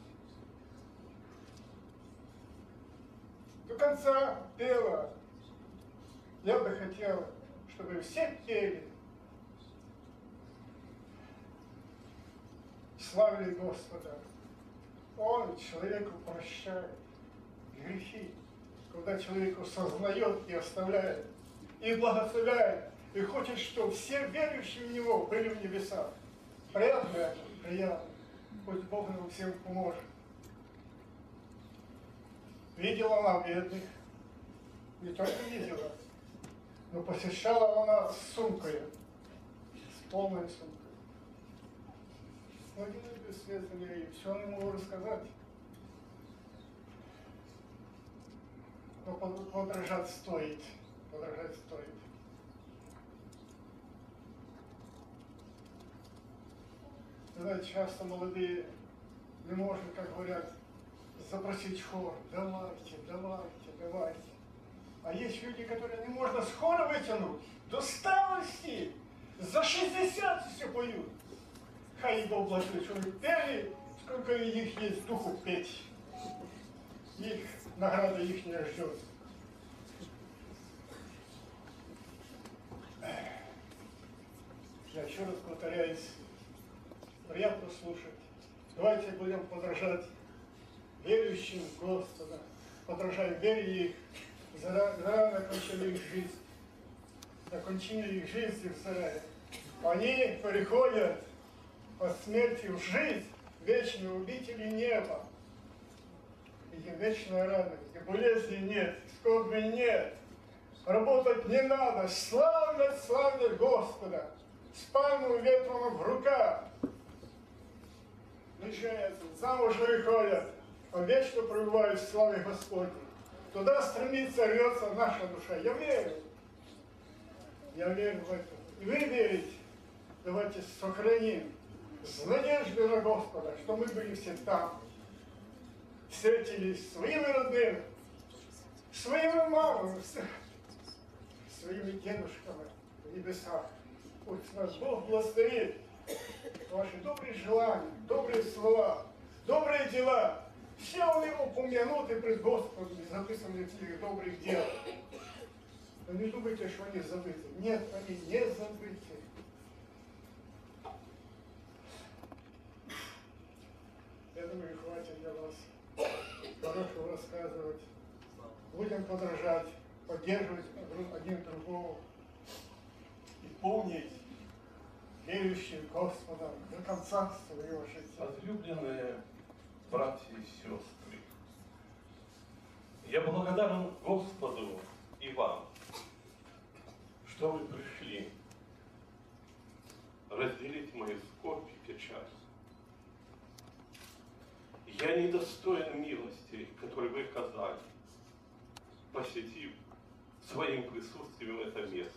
До конца пела. Я бы хотел, чтобы все пели. Славили Господа. Он человеку прощает грехи, когда человеку сознает и оставляет, и благословляет, и хочет, чтобы все верующие в Него были в небесах. Приятно это, приятно. Пусть Бог нам всем поможет. Видела она бедных, не только видела, но посещала она с сумкой, с полной сумкой. Многие беседовали, и все не могу рассказать. Но подражать стоит, подражать стоит. Знаете, часто молодые не может, как говорят, запросить хор. Давайте, давайте, давайте. А есть люди, которые не можно с хора вытянуть до старости. За шестьдесят все поют. Хай их Бог благословит, что вы пели, сколько их есть духу петь. Их награда их не ждет. Я еще раз повторяюсь, приятно слушать. Давайте будем подражать верующим Господа, подражаем вере их, зарано кончили их жизнь, закончили их жизнь в сарае. Они переходят от смерти в жизнь, вечные обители неба. И вечная радость, и болезни нет, скорби нет, работать не надо, славят, славят Господа, с пальмом ветром в руках. Женятся, замуж выходят, а вечно пребывают в славе Господней. Туда стремится, рвется наша душа. Я верю. Я верю в это. И вы верите. Давайте сохраним с надеждой на Господа, что мы были все там. Встретились своими родными, своими мамами, своими дедушками в небесах. Пусть нас Бог благословит. Ваши добрые желания, добрые слова, добрые дела, все они упомянуты пред Господом и записаны в книге добрых дел. Но не думайте, что они забыты. Нет, они не забыты. Я думаю, хватит для вас хорошего рассказывать. Будем подражать, поддерживать один другого и помнить верующие Господа до конца своего жизни. Возлюбленные братья и сестры, я благодарен Господу и вам, что вы пришли разделить мою скорбь и печаль. Я недостоин милости, которую вы оказали, посетив своим присутствием это место.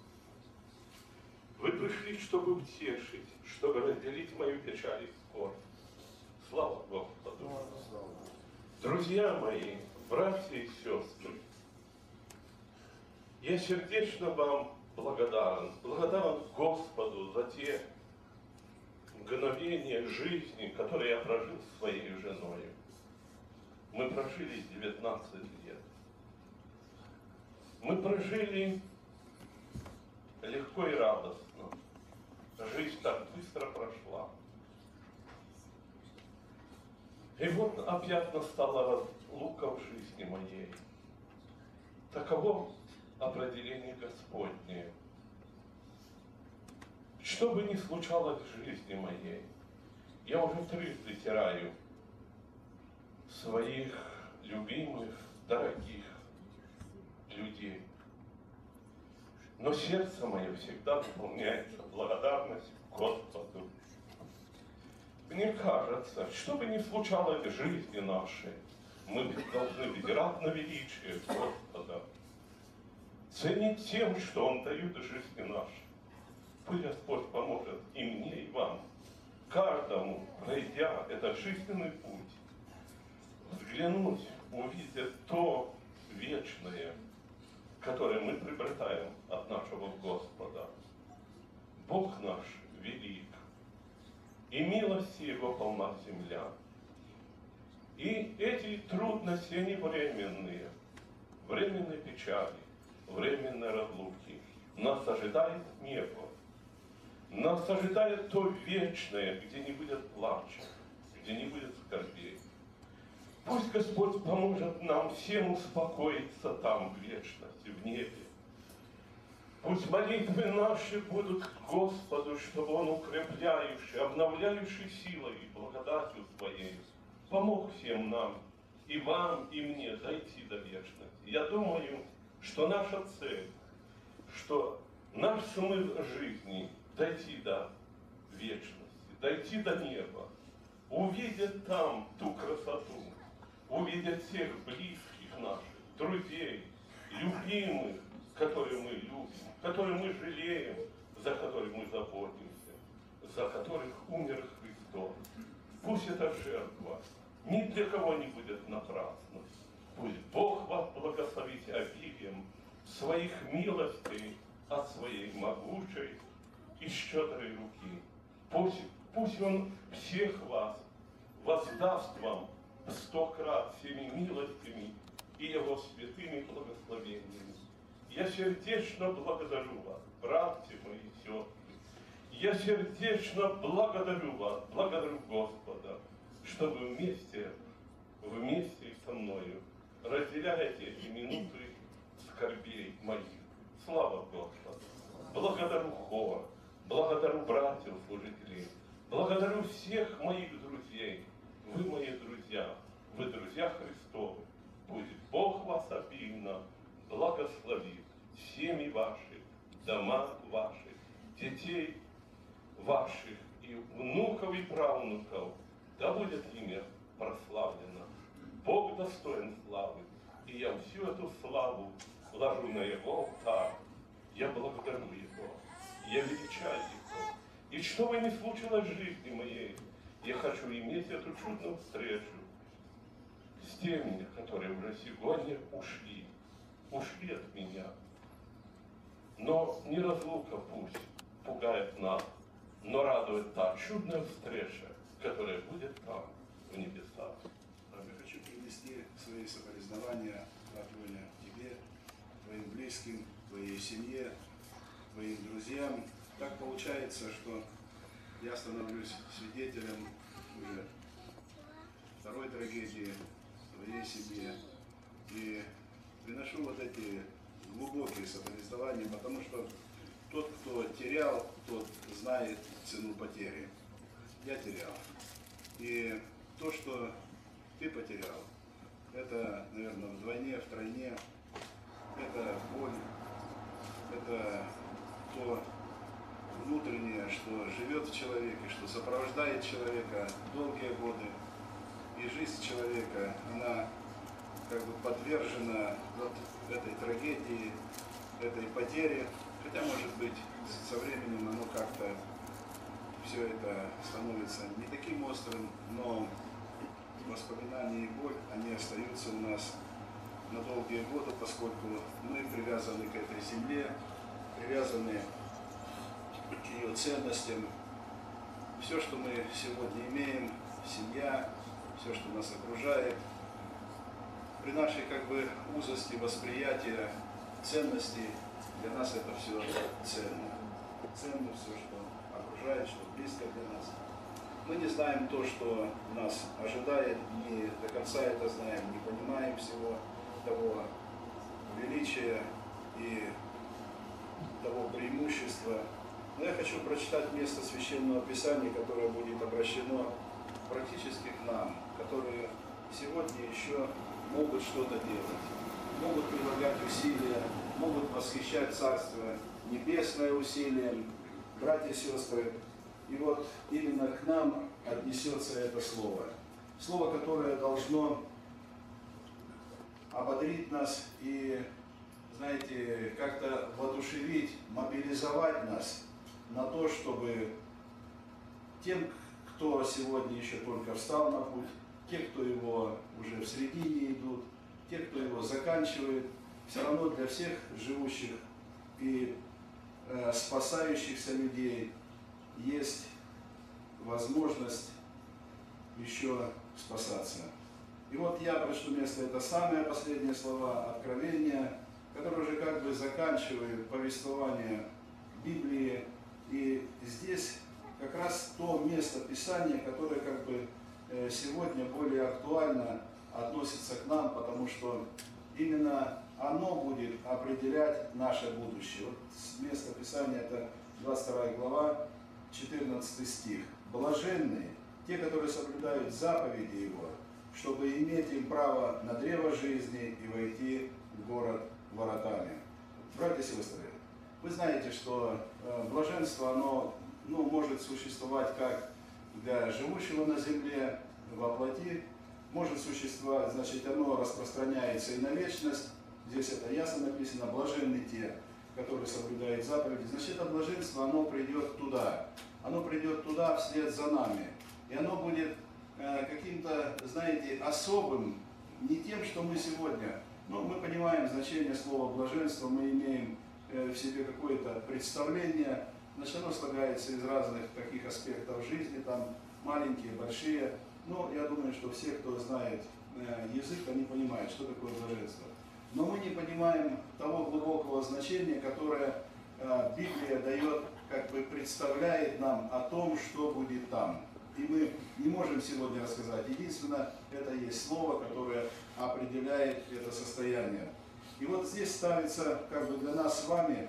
Вы пришли, чтобы утешить, чтобы разделить мою печаль и скорбь. Слава Господу! Друзья мои, братья и сестры, я сердечно вам благодарен. Благодарен Господу за те мгновения жизни, которые я прожил с своей женой. Мы прожили девятнадцать лет. Мы прожили легко и радостно. Жизнь так быстро прошла. И вот опять настала разлука в жизни моей. Таково определение Господне. Что бы ни случалось в жизни моей, я уже трижды теряю своих любимых, дорогих людей. Но сердце мое всегда наполняется благодарностью Господу. Мне кажется, что бы ни случалось в жизни нашей, мы должны взирать на величие Господа, ценить тем, что Он дает в жизни нашей. Пусть Господь поможет и мне, и вам, каждому, пройдя этот жизненный путь, взглянуть увидят то вечное, которое мы приобретаем от нашего Господа. Бог наш велик, и милости Его полна земля. И эти трудности, они временные, временной печали, временной разлуки. Нас ожидает небо, нас ожидает то вечное, где не будет плача, где не будет скорбей. Пусть Господь поможет нам всем успокоиться там, в вечности, в небе. Пусть молитвы наши будут к Господу, чтобы Он, укрепляющий, обновляющий силой и благодатью Своей, помог всем нам, и вам, и мне, дойти до вечности. Я думаю, что наша цель, что наш смысл жизни – дойти до вечности, дойти до неба, увидеть там ту красоту, увидеть всех близких наших, друзей, любимых, которые мы любим, которые мы жалеем, за которых мы заботимся, за которых умер Христос. Пусть эта жертва ни для кого не будет напрасна. Пусть Бог вас благословит обилием своих милостей от своей могучей и щедрой руки. Пусть, пусть Он всех вас воздаст вам сто крат всеми милостями и Его святыми благословениями. Я сердечно благодарю вас, братья мои и сестры. Я сердечно благодарю вас, благодарю Господа, что вы вместе, вместе со мною разделяете эти минуты скорбей моих. Слава Господу! Благодарю хор, благодарю братьев служителей, благодарю всех моих друзей. Вы мои друзья, вы друзья Христовы. Пусть Бог вас обильно благословит, семьи ваши, дома ваши, детей ваших и внуков и правнуков. Да будет имя прославлено. Бог достоин славы, и я всю эту славу ложу на Его алтарь. Я благодарю Его, я величаю Его. И что бы ни случилось в жизни моей, я хочу иметь эту чудную встречу с теми, которые уже сегодня ушли, ушли от меня. Но не разлука пусть пугает нас, но радует та чудная встреча, которая будет там, в небесах. Я хочу принести свои соболезнования, брат Леня, тебе, твоим близким, твоей семье, твоим друзьям. Так получается, что я становлюсь свидетелем уже второй трагедии в твоей семье. И приношу вот эти глубокие соболезнования, потому что тот, кто терял, тот знает цену потери. Я терял. И то, что ты потерял, это, наверное, вдвойне, втройне. Это боль, это то внутреннее, что живет в человеке, что сопровождает человека долгие годы. И жизнь человека, она как бы подвержена вот этой трагедии, этой потере. Хотя, может быть, со временем оно как-то все это становится не таким острым, но воспоминания и боль, они остаются у нас на долгие годы, поскольку мы привязаны к этой земле, привязаны к ее ценностям. Все, что мы сегодня имеем, семья, все, что нас окружает, при нашей как бы узости восприятия ценностей, для нас это все ценно. Ценно все, что окружает, что близко для нас. Мы не знаем то, что нас ожидает, не до конца это знаем, не понимаем всего того величия и того преимущества. Но я хочу прочитать место Священного Писания, которое будет обращено практически к нам, которые сегодня еще могут что-то делать, могут прилагать усилия, могут восхищать Царство Небесное усилием, братья и сестры. И вот именно к нам отнесется это слово. Слово, которое должно ободрить нас и, знаете, как-то воодушевить, мобилизовать нас на то, чтобы тем, кто сегодня еще только встал на путь, те, кто его уже в середине идут, те, кто его заканчивает, все равно для всех живущих и э, спасающихся людей есть возможность еще спасаться. И вот я прочту место, это самые последние слова Откровения, которые уже как бы заканчивают повествование Библии. И здесь как раз то место Писания, которое как бы сегодня более актуально относится к нам, потому что именно оно будет определять наше будущее. Вот место Писания это двадцать вторая глава, четырнадцатый стих. «Блаженные, те, которые соблюдают заповеди Его, чтобы иметь им право на древо жизни и войти в город воротами». Братья и сестры, вы знаете, что блаженство, оно ну, может существовать как для живущего на земле во плоти, может существовать, значит, оно распространяется и на вечность. Здесь это ясно написано: блаженны те, которые соблюдают заповеди. Значит, это блаженство, оно придет туда. Оно придет туда вслед за нами. И оно будет э, каким-то, знаете, особым, не тем, что мы сегодня. Ну, мы понимаем значение слова блаженство, мы имеем э, в себе какое-то представление. Значит, оно слагается из разных таких аспектов жизни, там маленькие, большие. Но я думаю, что все, кто знает э, язык, они понимают, что такое блаженство. Но мы не понимаем того глубокого значения, которое э, Библия дает, как бы представляет нам о том, что будет там. И мы не можем сегодня рассказать. Единственное, это есть слово, которое определяет это состояние. И вот здесь ставится как бы для нас с вами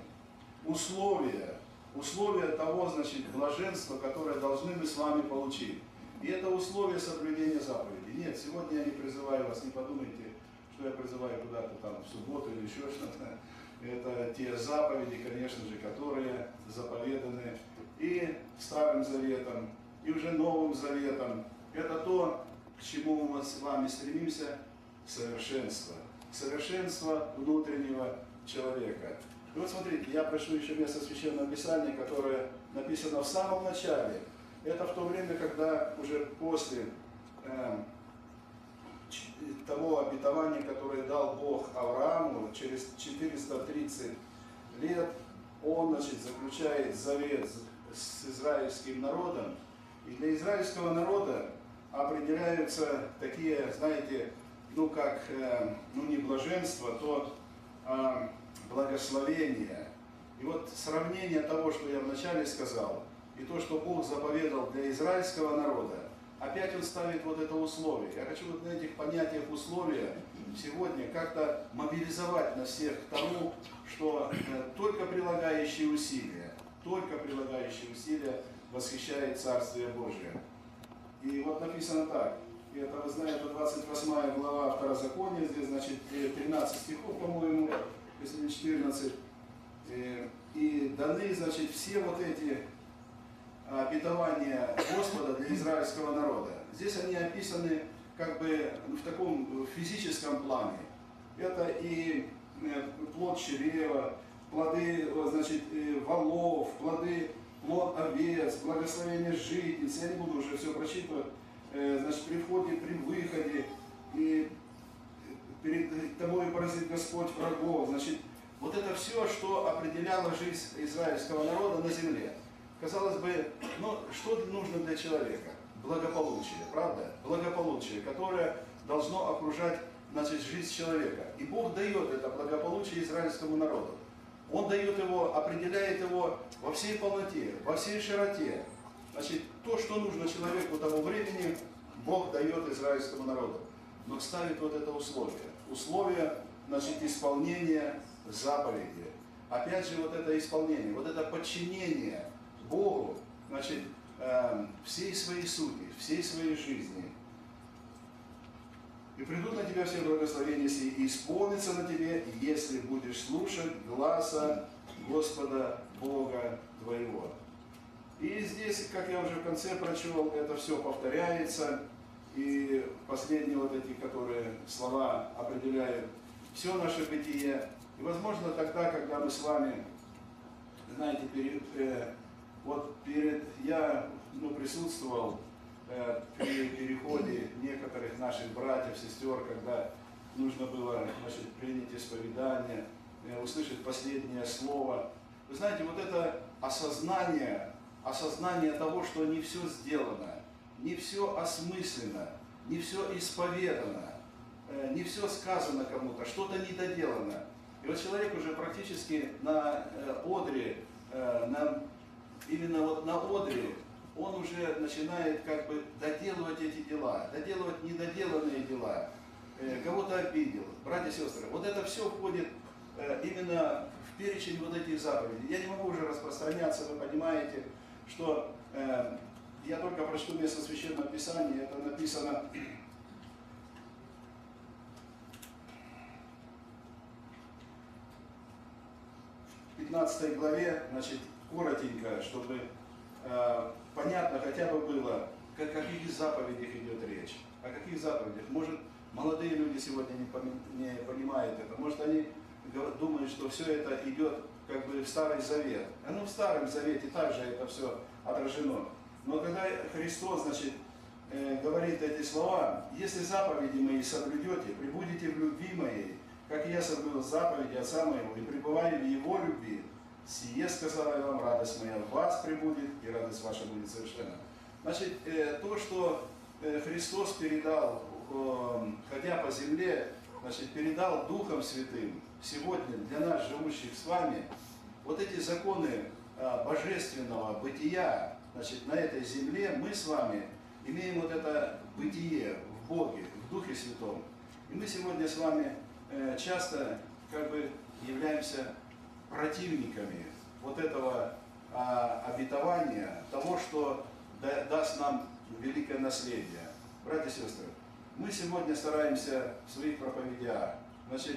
условия, условия того, значит, блаженства, которое должны мы с вами получить. И это условие соблюдения заповедей. Нет, сегодня я не призываю вас, не подумайте, что я призываю куда-то там в субботу или еще что-то. Это те заповеди, конечно же, которые заповеданы и Старым Заветом, и уже Новым Заветом. Это то, к чему мы с вами стремимся, совершенство. Совершенство внутреннего человека. И вот смотрите, я прошу еще место Священного Писания, которое написано в самом начале. Это в то время, когда уже после э, того обетования, которое дал Бог Аврааму, через четыреста тридцать лет, он, значит, заключает завет с израильским народом. И для израильского народа определяются такие, знаете, ну как, э, ну не блаженство, то э, благословение. И вот сравнение того, что я вначале сказал, и то, что Бог заповедал для израильского народа, опять Он ставит вот это условие. Я хочу вот на этих понятиях условия сегодня как-то мобилизовать на всех к тому, что э, только прилагающие усилия, только прилагающие усилия восхищает Царствие Божие. И вот написано так, и это, вы знаете, двадцать восьмая глава Второзакония, здесь, значит, тринадцать стихов, по-моему, если не четырнадцать, и даны, значит, все вот эти обетования Господа для израильского народа. Здесь они описаны как бы в таком физическом плане. Это и плод чрева, плоды, значит, волов, плоды, плод овец, благословение житниц. Я не буду уже все прочитывать. Значит, при входе, при выходе, и перед тобой поразит Господь врагов. Значит, вот это все, что определяло жизнь израильского народа на земле. Казалось бы, ну, что нужно для человека? Благополучие, правда? Благополучие, которое должно окружать, значит, жизнь человека. И Бог дает это благополучие израильскому народу. Он дает его, определяет его во всей полноте, во всей широте. Значит, то, что нужно человеку того времени, Бог дает израильскому народу. Но ставит вот это условие. Условие, значит, исполнения заповеди. Опять же, вот это исполнение, вот это подчинение Богу, значит, э, всей своей сути, всей своей жизни. И придут на тебя все благословения сии, и исполнится на тебе, если будешь слушать гласа Господа Бога твоего. И здесь, как я уже в конце прочел, это все повторяется, и последние вот эти, которые слова определяют все наше бытие. И возможно тогда, когда мы с вами, знаете, перед, э, вот перед, я ну, присутствовал э, при переходе некоторых наших братьев, сестер, когда нужно было, значит, принять исповедание, э, услышать последнее слово. Вы знаете, вот это осознание, осознание того, что не все сделано, не все осмысленно, не все исповедано, э, не все сказано кому-то, что-то недоделано. И вот человек уже практически на э, одре, э, на, именно вот на одре, он уже начинает как бы доделывать эти дела, доделывать недоделанные дела, э, кого-то обидел. Братья и сестры, вот это все входит э, именно в перечень вот этих заповедей. Я не могу уже распространяться, вы понимаете, что э, я только прочту место Священного Писания, это написано в пятнадцатой главе, значит, коротенько, чтобы э, понятно хотя бы было, о каких заповедях идет речь. О каких заповедях? Может, молодые люди сегодня не, поми- не понимают это. Может, они думают, что все это идет как бы в Старый Завет. А ну в Старом Завете также это все отражено. Но когда Христос, значит, э, говорит эти слова: «Если заповеди мои соблюдете, пребудете в любви моей, как и я соблюл заповеди Отца моего, и пребываю в Его любви, сие, сказала я вам, радость моя в вас пребудет, и радость ваша будет совершенна». Значит, э, то, что э, Христос передал, э, ходя по земле, значит, передал Духом Святым сегодня для нас, живущих с вами, вот эти законы э, божественного бытия, значит, на этой земле мы с вами имеем вот это бытие в Боге, в Духе Святом. И мы сегодня с вами э, часто как бы являемся противниками вот этого а, обетования, того, что да, даст нам великое наследие. Братья и сестры, мы сегодня стараемся в своих проповедях, значит,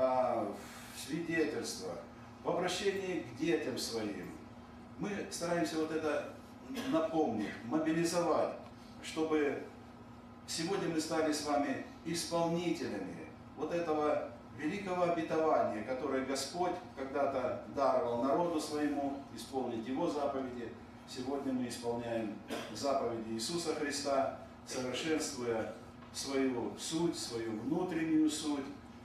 а, в свидетельствах, в обращении к детям своим, мы стараемся вот это напомнить, мобилизовать, чтобы сегодня мы стали с вами исполнителями вот этого великого обетования, которое Господь когда-то даровал народу своему, исполнить Его заповеди. Сегодня мы исполняем заповеди Иисуса Христа, совершенствуя свою суть, свою внутреннюю суть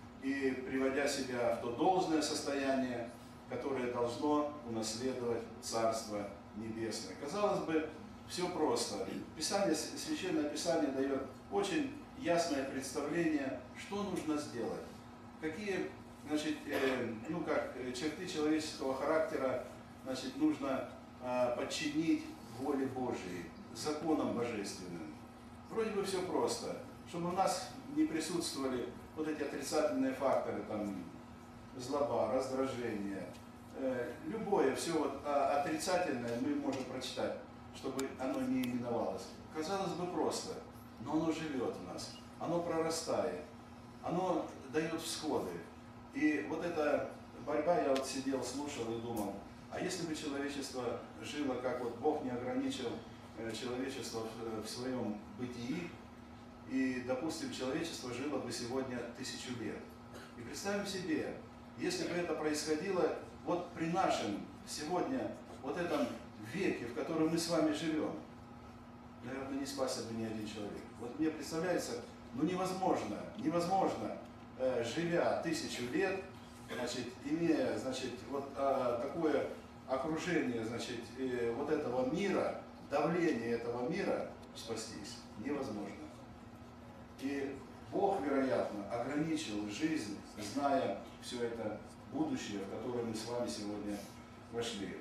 и приводя себя в то должное состояние, которое должно унаследовать Царство Небесное. Казалось бы, все просто. Писание, Священное Писание дает очень ясное представление, что нужно сделать. Какие, значит, э, ну как, черты человеческого характера, значит, нужно э, подчинить воле Божией, законам божественным. Вроде бы все просто, чтобы у нас не присутствовали вот эти отрицательные факторы, там, злоба, раздражение, э, любое все вот а, отрицательное мы можем прочитать, чтобы оно не именовалось. Казалось бы просто, но оно живет в нас, оно прорастает, оно дает всходы. И вот эта борьба, я вот сидел, слушал и думал, а если бы человечество жило, как вот Бог не ограничил человечество в своем бытии, и, допустим, человечество жило бы сегодня тысячу лет. И представим себе, если бы это происходило вот при нашем сегодня, вот этом веке, в котором мы с вами живем, наверное, не спасся бы ни один человек. Вот мне представляется, ну невозможно, невозможно, э, живя тысячу лет, значит, имея, значит, вот э, такое окружение, значит, э, вот этого мира, давление этого мира, спастись невозможно. И Бог, вероятно, ограничил жизнь, зная все это будущее, в которое мы с вами сегодня вошли.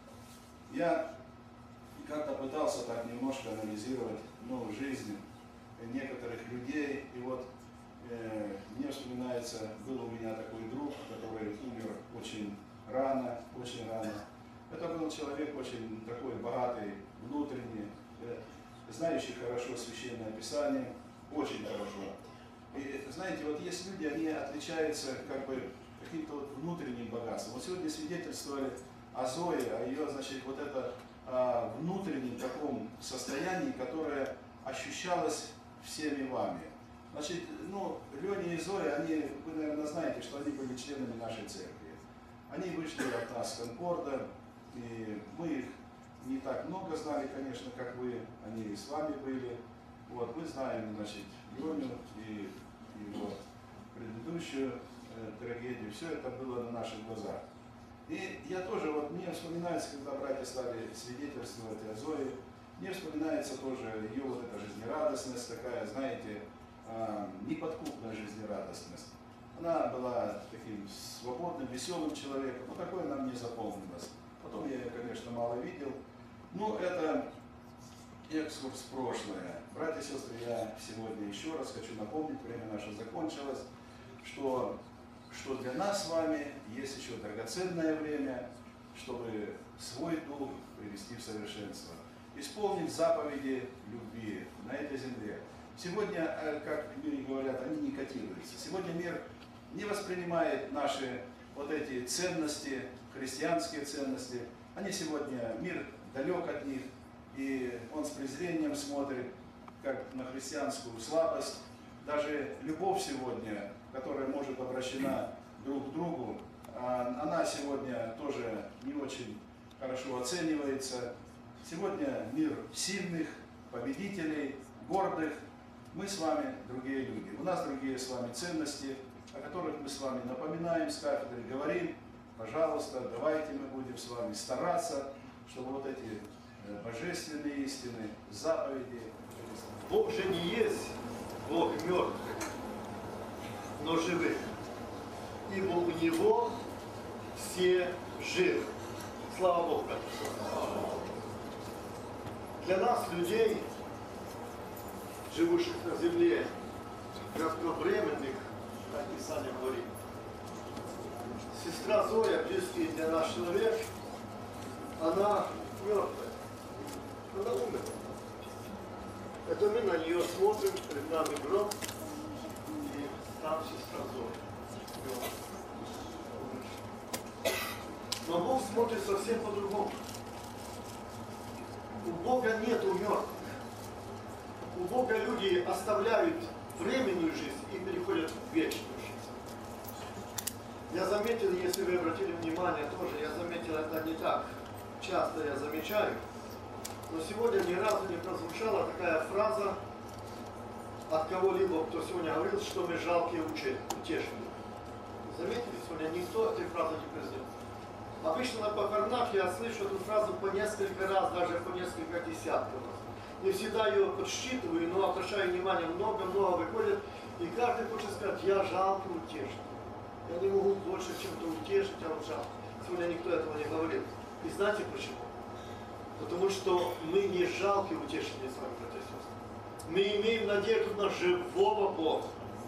Я как-то пытался так немножко анализировать, ну, жизнь некоторых людей, и вот э, мне вспоминается, был у меня такой друг, который умер очень рано, очень рано. Это был человек очень такой богатый, внутренний, э, знающий хорошо Священное Писание, очень хорошо. И знаете, вот есть люди, они отличаются как бы каким-то вот внутренним богатством. Вот сегодня свидетельствовали о Зое, о ее, значит, вот это о внутреннем таком состоянии, которое ощущалось всеми вами. Значит, ну, Леня и Зоя, они, вы, наверное, знаете, что они были членами нашей церкви. Они вышли от нас с Конкорда, и мы их не так много знали, конечно, как вы, они и с вами были. Вот, мы знаем, значит, Леню и его предыдущую э, трагедию, все это было на наших глазах. И я тоже, вот мне вспоминается, когда братья стали свидетельствовать о Зое, мне вспоминается тоже ее вот эта жизнерадостность такая, знаете, э, неподкупная жизнерадостность. Она была таким свободным, веселым человеком, но такое нам не запомнилось. Потом я ее, конечно, мало видел. Ну, это экскурс в прошлое. Братья и сестры, я сегодня еще раз хочу напомнить, время наше закончилось, что, что для нас с вами есть еще драгоценное время, чтобы свой дух привести в совершенство. Исполнить заповеди любви на этой земле. Сегодня, как в мире говорят, они не котируются. Сегодня мир не воспринимает наши вот эти ценности, христианские ценности. Они сегодня, мир далек от них, и он с презрением смотрит, как на христианскую слабость. Даже любовь сегодня, которая может обращена друг к другу, она сегодня тоже не очень хорошо оценивается. Сегодня мир сильных, победителей, гордых. Мы с вами другие люди. У нас другие с вами ценности, о которых мы с вами напоминаем с кафедры, говорим, пожалуйста, давайте мы будем с вами стараться, чтобы вот эти божественные истины, заповеди. Бог же не есть Бог мертвых, но живых, ибо у Него все живы. Слава Богу. Для нас, людей, живущих на земле, кратковременных, как Писание говорит, сестра Зоя, близкий для нас человек, она мертвая, она умерла. Это мы на нее смотрим, перед нами гроб, и там сестра Зоя. Но Бог смотрит совсем по-другому. У Бога нету мертвых. У Бога люди оставляют временную жизнь и переходят в вечную жизнь. Я заметил, если вы обратили внимание тоже, я заметил, это не так часто я замечаю, но сегодня ни разу не прозвучала такая фраза от кого-либо, кто сегодня говорил, что мы жалкие утешители. Заметили, сегодня никто этой фразы не произнес. Обычно на похоронах я слышу эту фразу по несколько раз, даже по несколько десятков раз. Не всегда ее подсчитываю, но обращаю внимание, много-много выходит, и каждый хочет сказать, я жалкий утешитель. Я не могу больше чем-то утешить, а вот жалко. Сегодня никто этого не говорит. И знаете почему? Потому что мы не жалкие утешители с вами, братья и сестры. Мы имеем надежду на живого Бога.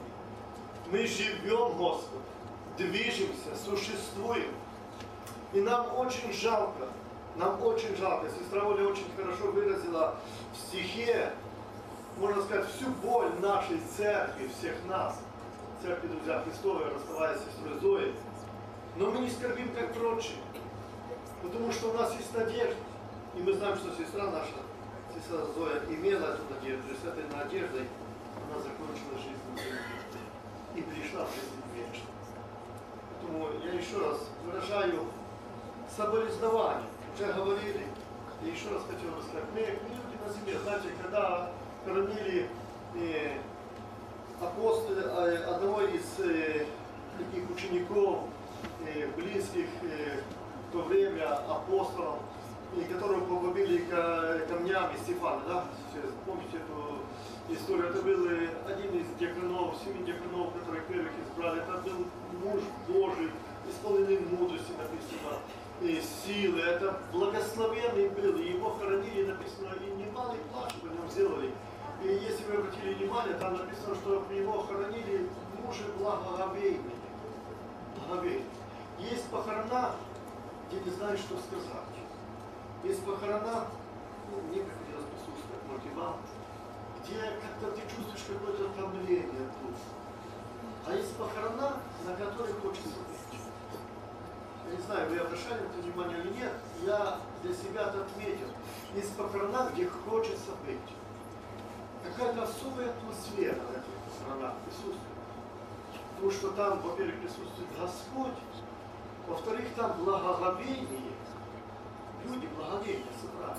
Мы живем, Господь, движемся, существуем. И нам очень жалко, нам очень жалко. Сестра Оля очень хорошо выразила в стихе, можно сказать, всю боль нашей церкви, всех нас. Церкви, друзья Христовой, расставаясь с сестрой Зоей. Но мы не скорбим, как прочие. Потому что у нас есть надежда. И мы знаем, что сестра наша, сестра Зоя, имела эту надежду. И с этой надеждой она закончила жизнь на земле. И пришла в жизнь вечную. Поэтому я еще раз выражаю соболезнования. Уже говорили, и еще раз хотел бы сказать, мы, мы люди на земле, знаете, когда хоронили э, апостола, э, одного из э, таких учеников, э, близких э, в то время апостолам, и которого погубили камнями Стефана, да? Помните эту историю? Это был один из диаконов, семи диаконов, которых первых избрали. Это был муж Божий, исполненный мудрости, написано, и силы. Это благословенный был. И его хоронили, написано, и немалый плач по нем сделали. И если вы обратили внимание, там написано, что его хоронили мужи благоговейные. Благоговейные. Есть похорона, где не знаешь, что сказать. Есть похорона, ну, мне приходилось присутствовать, может и вам, где как-то ты чувствуешь какое-то томление тут. А есть похорона, на которых хочется быть. Я не знаю, вы обращали на это внимание или нет, я для себя это отметил. Есть похорона, где хочется быть. Какая-то особая атмосфера на этих похоронах присутствует. Потому что там, во-первых, присутствует Господь, во-вторых, там благоговение. Люди благоговейные собрали.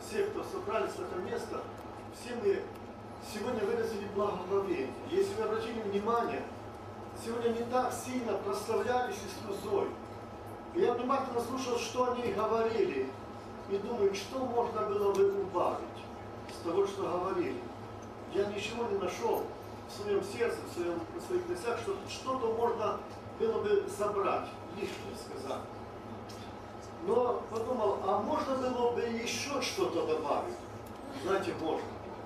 всех, кто собрались в это место, все мы сегодня выразили благословение. Если вы обратили внимание, сегодня не так сильно прославляли сестру Зою. И я внимательно слушал, что они говорили, и думаю, что можно было бы убавить с того, что говорили. Я ничего не нашел в своем сердце, в, своем, в своих мыслях, что что-то можно было бы забрать, лишнее сказать. Но подумал, а можно было бы еще что-то добавить? Знаете, можно.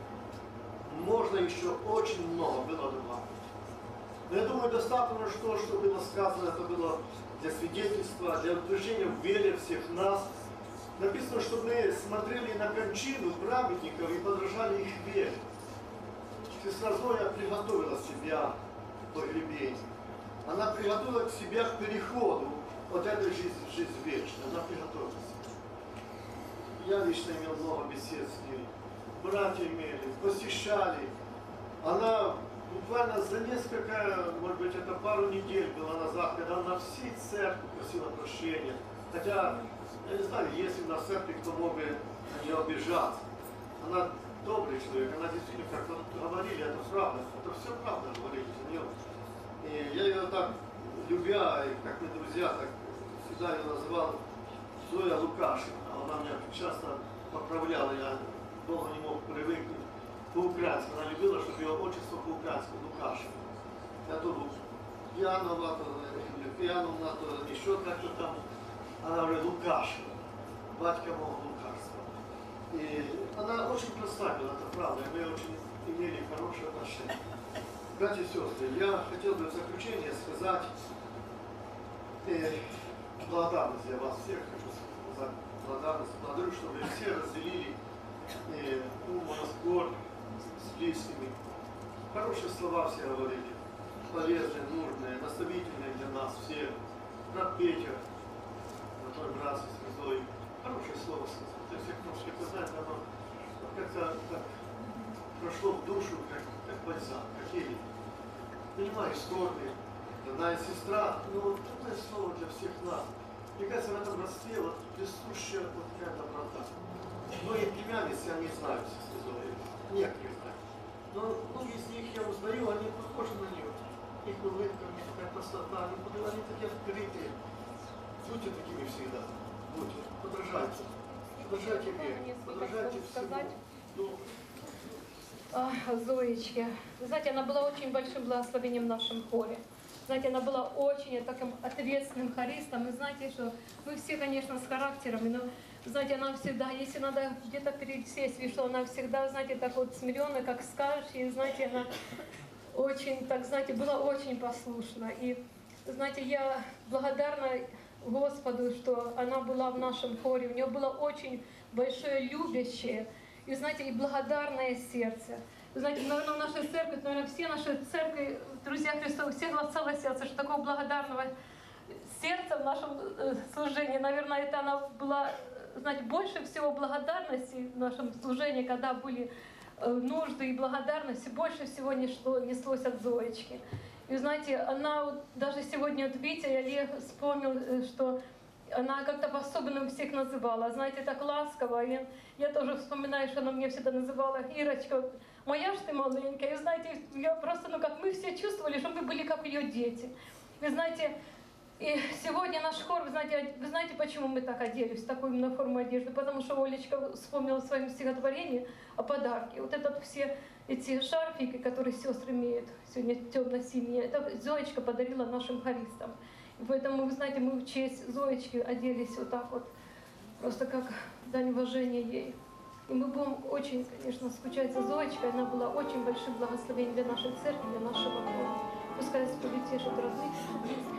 Можно еще очень много было добавить. Но я думаю, достаточно, что, что было сказано, это было для свидетельства, для утверждения в вере всех нас. Написано, что мы смотрели на кончину праведников и подражали их вере. Сестра Зоя приготовила себя к погребению. Она приготовила себя к переходу от этой жизни в жизнь вечную. Она приготовила себя. Я лично имел много бесед с ней. Братья имели, посещали. Она буквально за несколько, может быть, это пару недель было назад, когда она всей церкви просила прощения. Хотя, я не знаю, есть ли на церкви, кто мог бы на нее обижаться. Она добрый человек, она действительно, как говорили, это правда, это все правда говорили за нее. И я ее так, любя, и как мы друзья, так всегда ее называл Зоя Лукашина. Она меня часто поправляла, я долго не мог привыкнуть по-украински. Она любила, чтобы ее отчество по-украински Лукашина. Я думал, Пьянова, или Пьяновна, то еще как-то там. Она говорит, Лукашина. Батька мол Лукашева. И она очень прославила, это правда, и мы очень имели хорошие отношения. Братья и сестры, я хотел бы в заключение сказать э, благодарность для вас всех, хочу сказать благодарность. Благодарю, что вы все разделили э, ум, скорбь с близкими. Хорошие слова все говорили, полезные, нужные, наставительные для нас всех. Брат Петя, мой брат со слезой, хорошее слово сказал. Для всех, может, как вы знаете, оно как-то так прошло в душу, как, как бальзам, как ель. Понимаю, скорби, родная сестра, но вот такое слово для всех нас. Мне кажется, в этом родстве вот присущая вот такая доброта. Многие племянницы я не знаю, сестры Зои, некоторые знаю. Но многие из них я узнаю, они похожи на нее. Их улыбка, у них такая простота, они, они такие открытые. Будьте такими всегда. Будьте, подражайте. Подражайте вере, подражайте всему. Зоечке. Вы знаете, она была очень большим благословением в нашем хоре. Знаете, она была очень таким ответственным хористом. И знаете, что мы все, конечно, с характерами, но, знаете, она всегда, если надо где-то пересесть, что она всегда, знаете, так вот смиренная, как скажешь, и, знаете, она очень, так, знаете, была очень послушна. И, знаете, я благодарна Господу, что она была в нашем хоре. У нее было очень большое любящее и, знаете, и благодарное сердце. Вы знаете, наверное, в нашей церкви, наверное, все наши церкви, друзья Христовы, все согласятся, что такого благодарного сердца в нашем служении, наверное, это она была, знаете, больше всего благодарности в нашем служении, когда были нужды и благодарности, больше всего несло, неслось от Зоечки. И знаете, она вот, даже сегодня, вот Витя и Олег вспомнил, что она как-то по-особенному всех называла, знаете, так ласково. И я тоже вспоминаю, что она мне всегда называла Ирочка, моя ж ты маленькая. И знаете, я просто, ну как мы все чувствовали, что мы были как ее дети. Вы знаете, и сегодня наш хор, вы знаете, вы знаете, почему мы так оделись, в такую именно форму одежды? Потому что Олечка вспомнила в своем стихотворении о подарке. Вот это все эти шарфики, которые сестры имеют, сегодня темно-синие, это Зоечка подарила нашим хористам. И поэтому, вы знаете, мы в честь Зоечки оделись вот так вот, просто как дань уважения ей. И мы будем очень, конечно, скучать за Зоечкой. Она была очень большим благословением для нашей церкви, для нашего хора. Пускай Господь утешит родных и близких.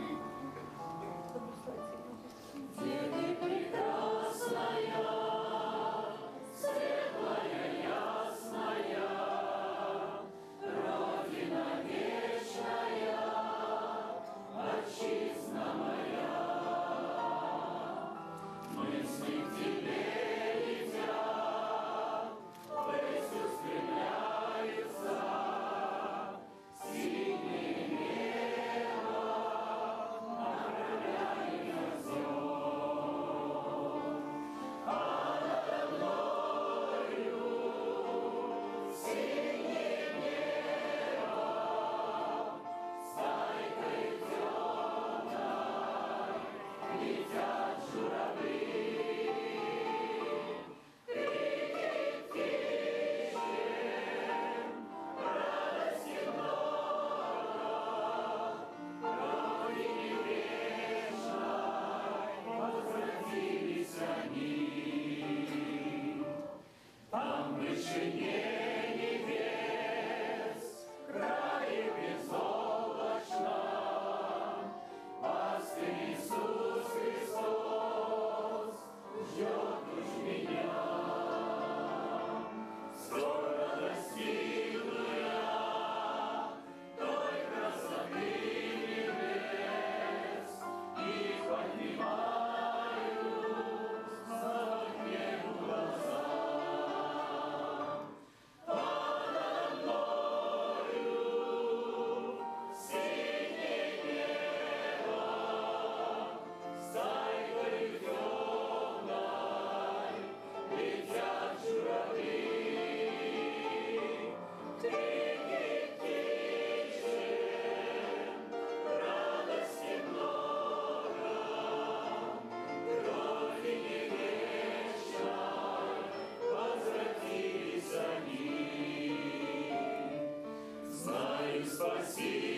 России.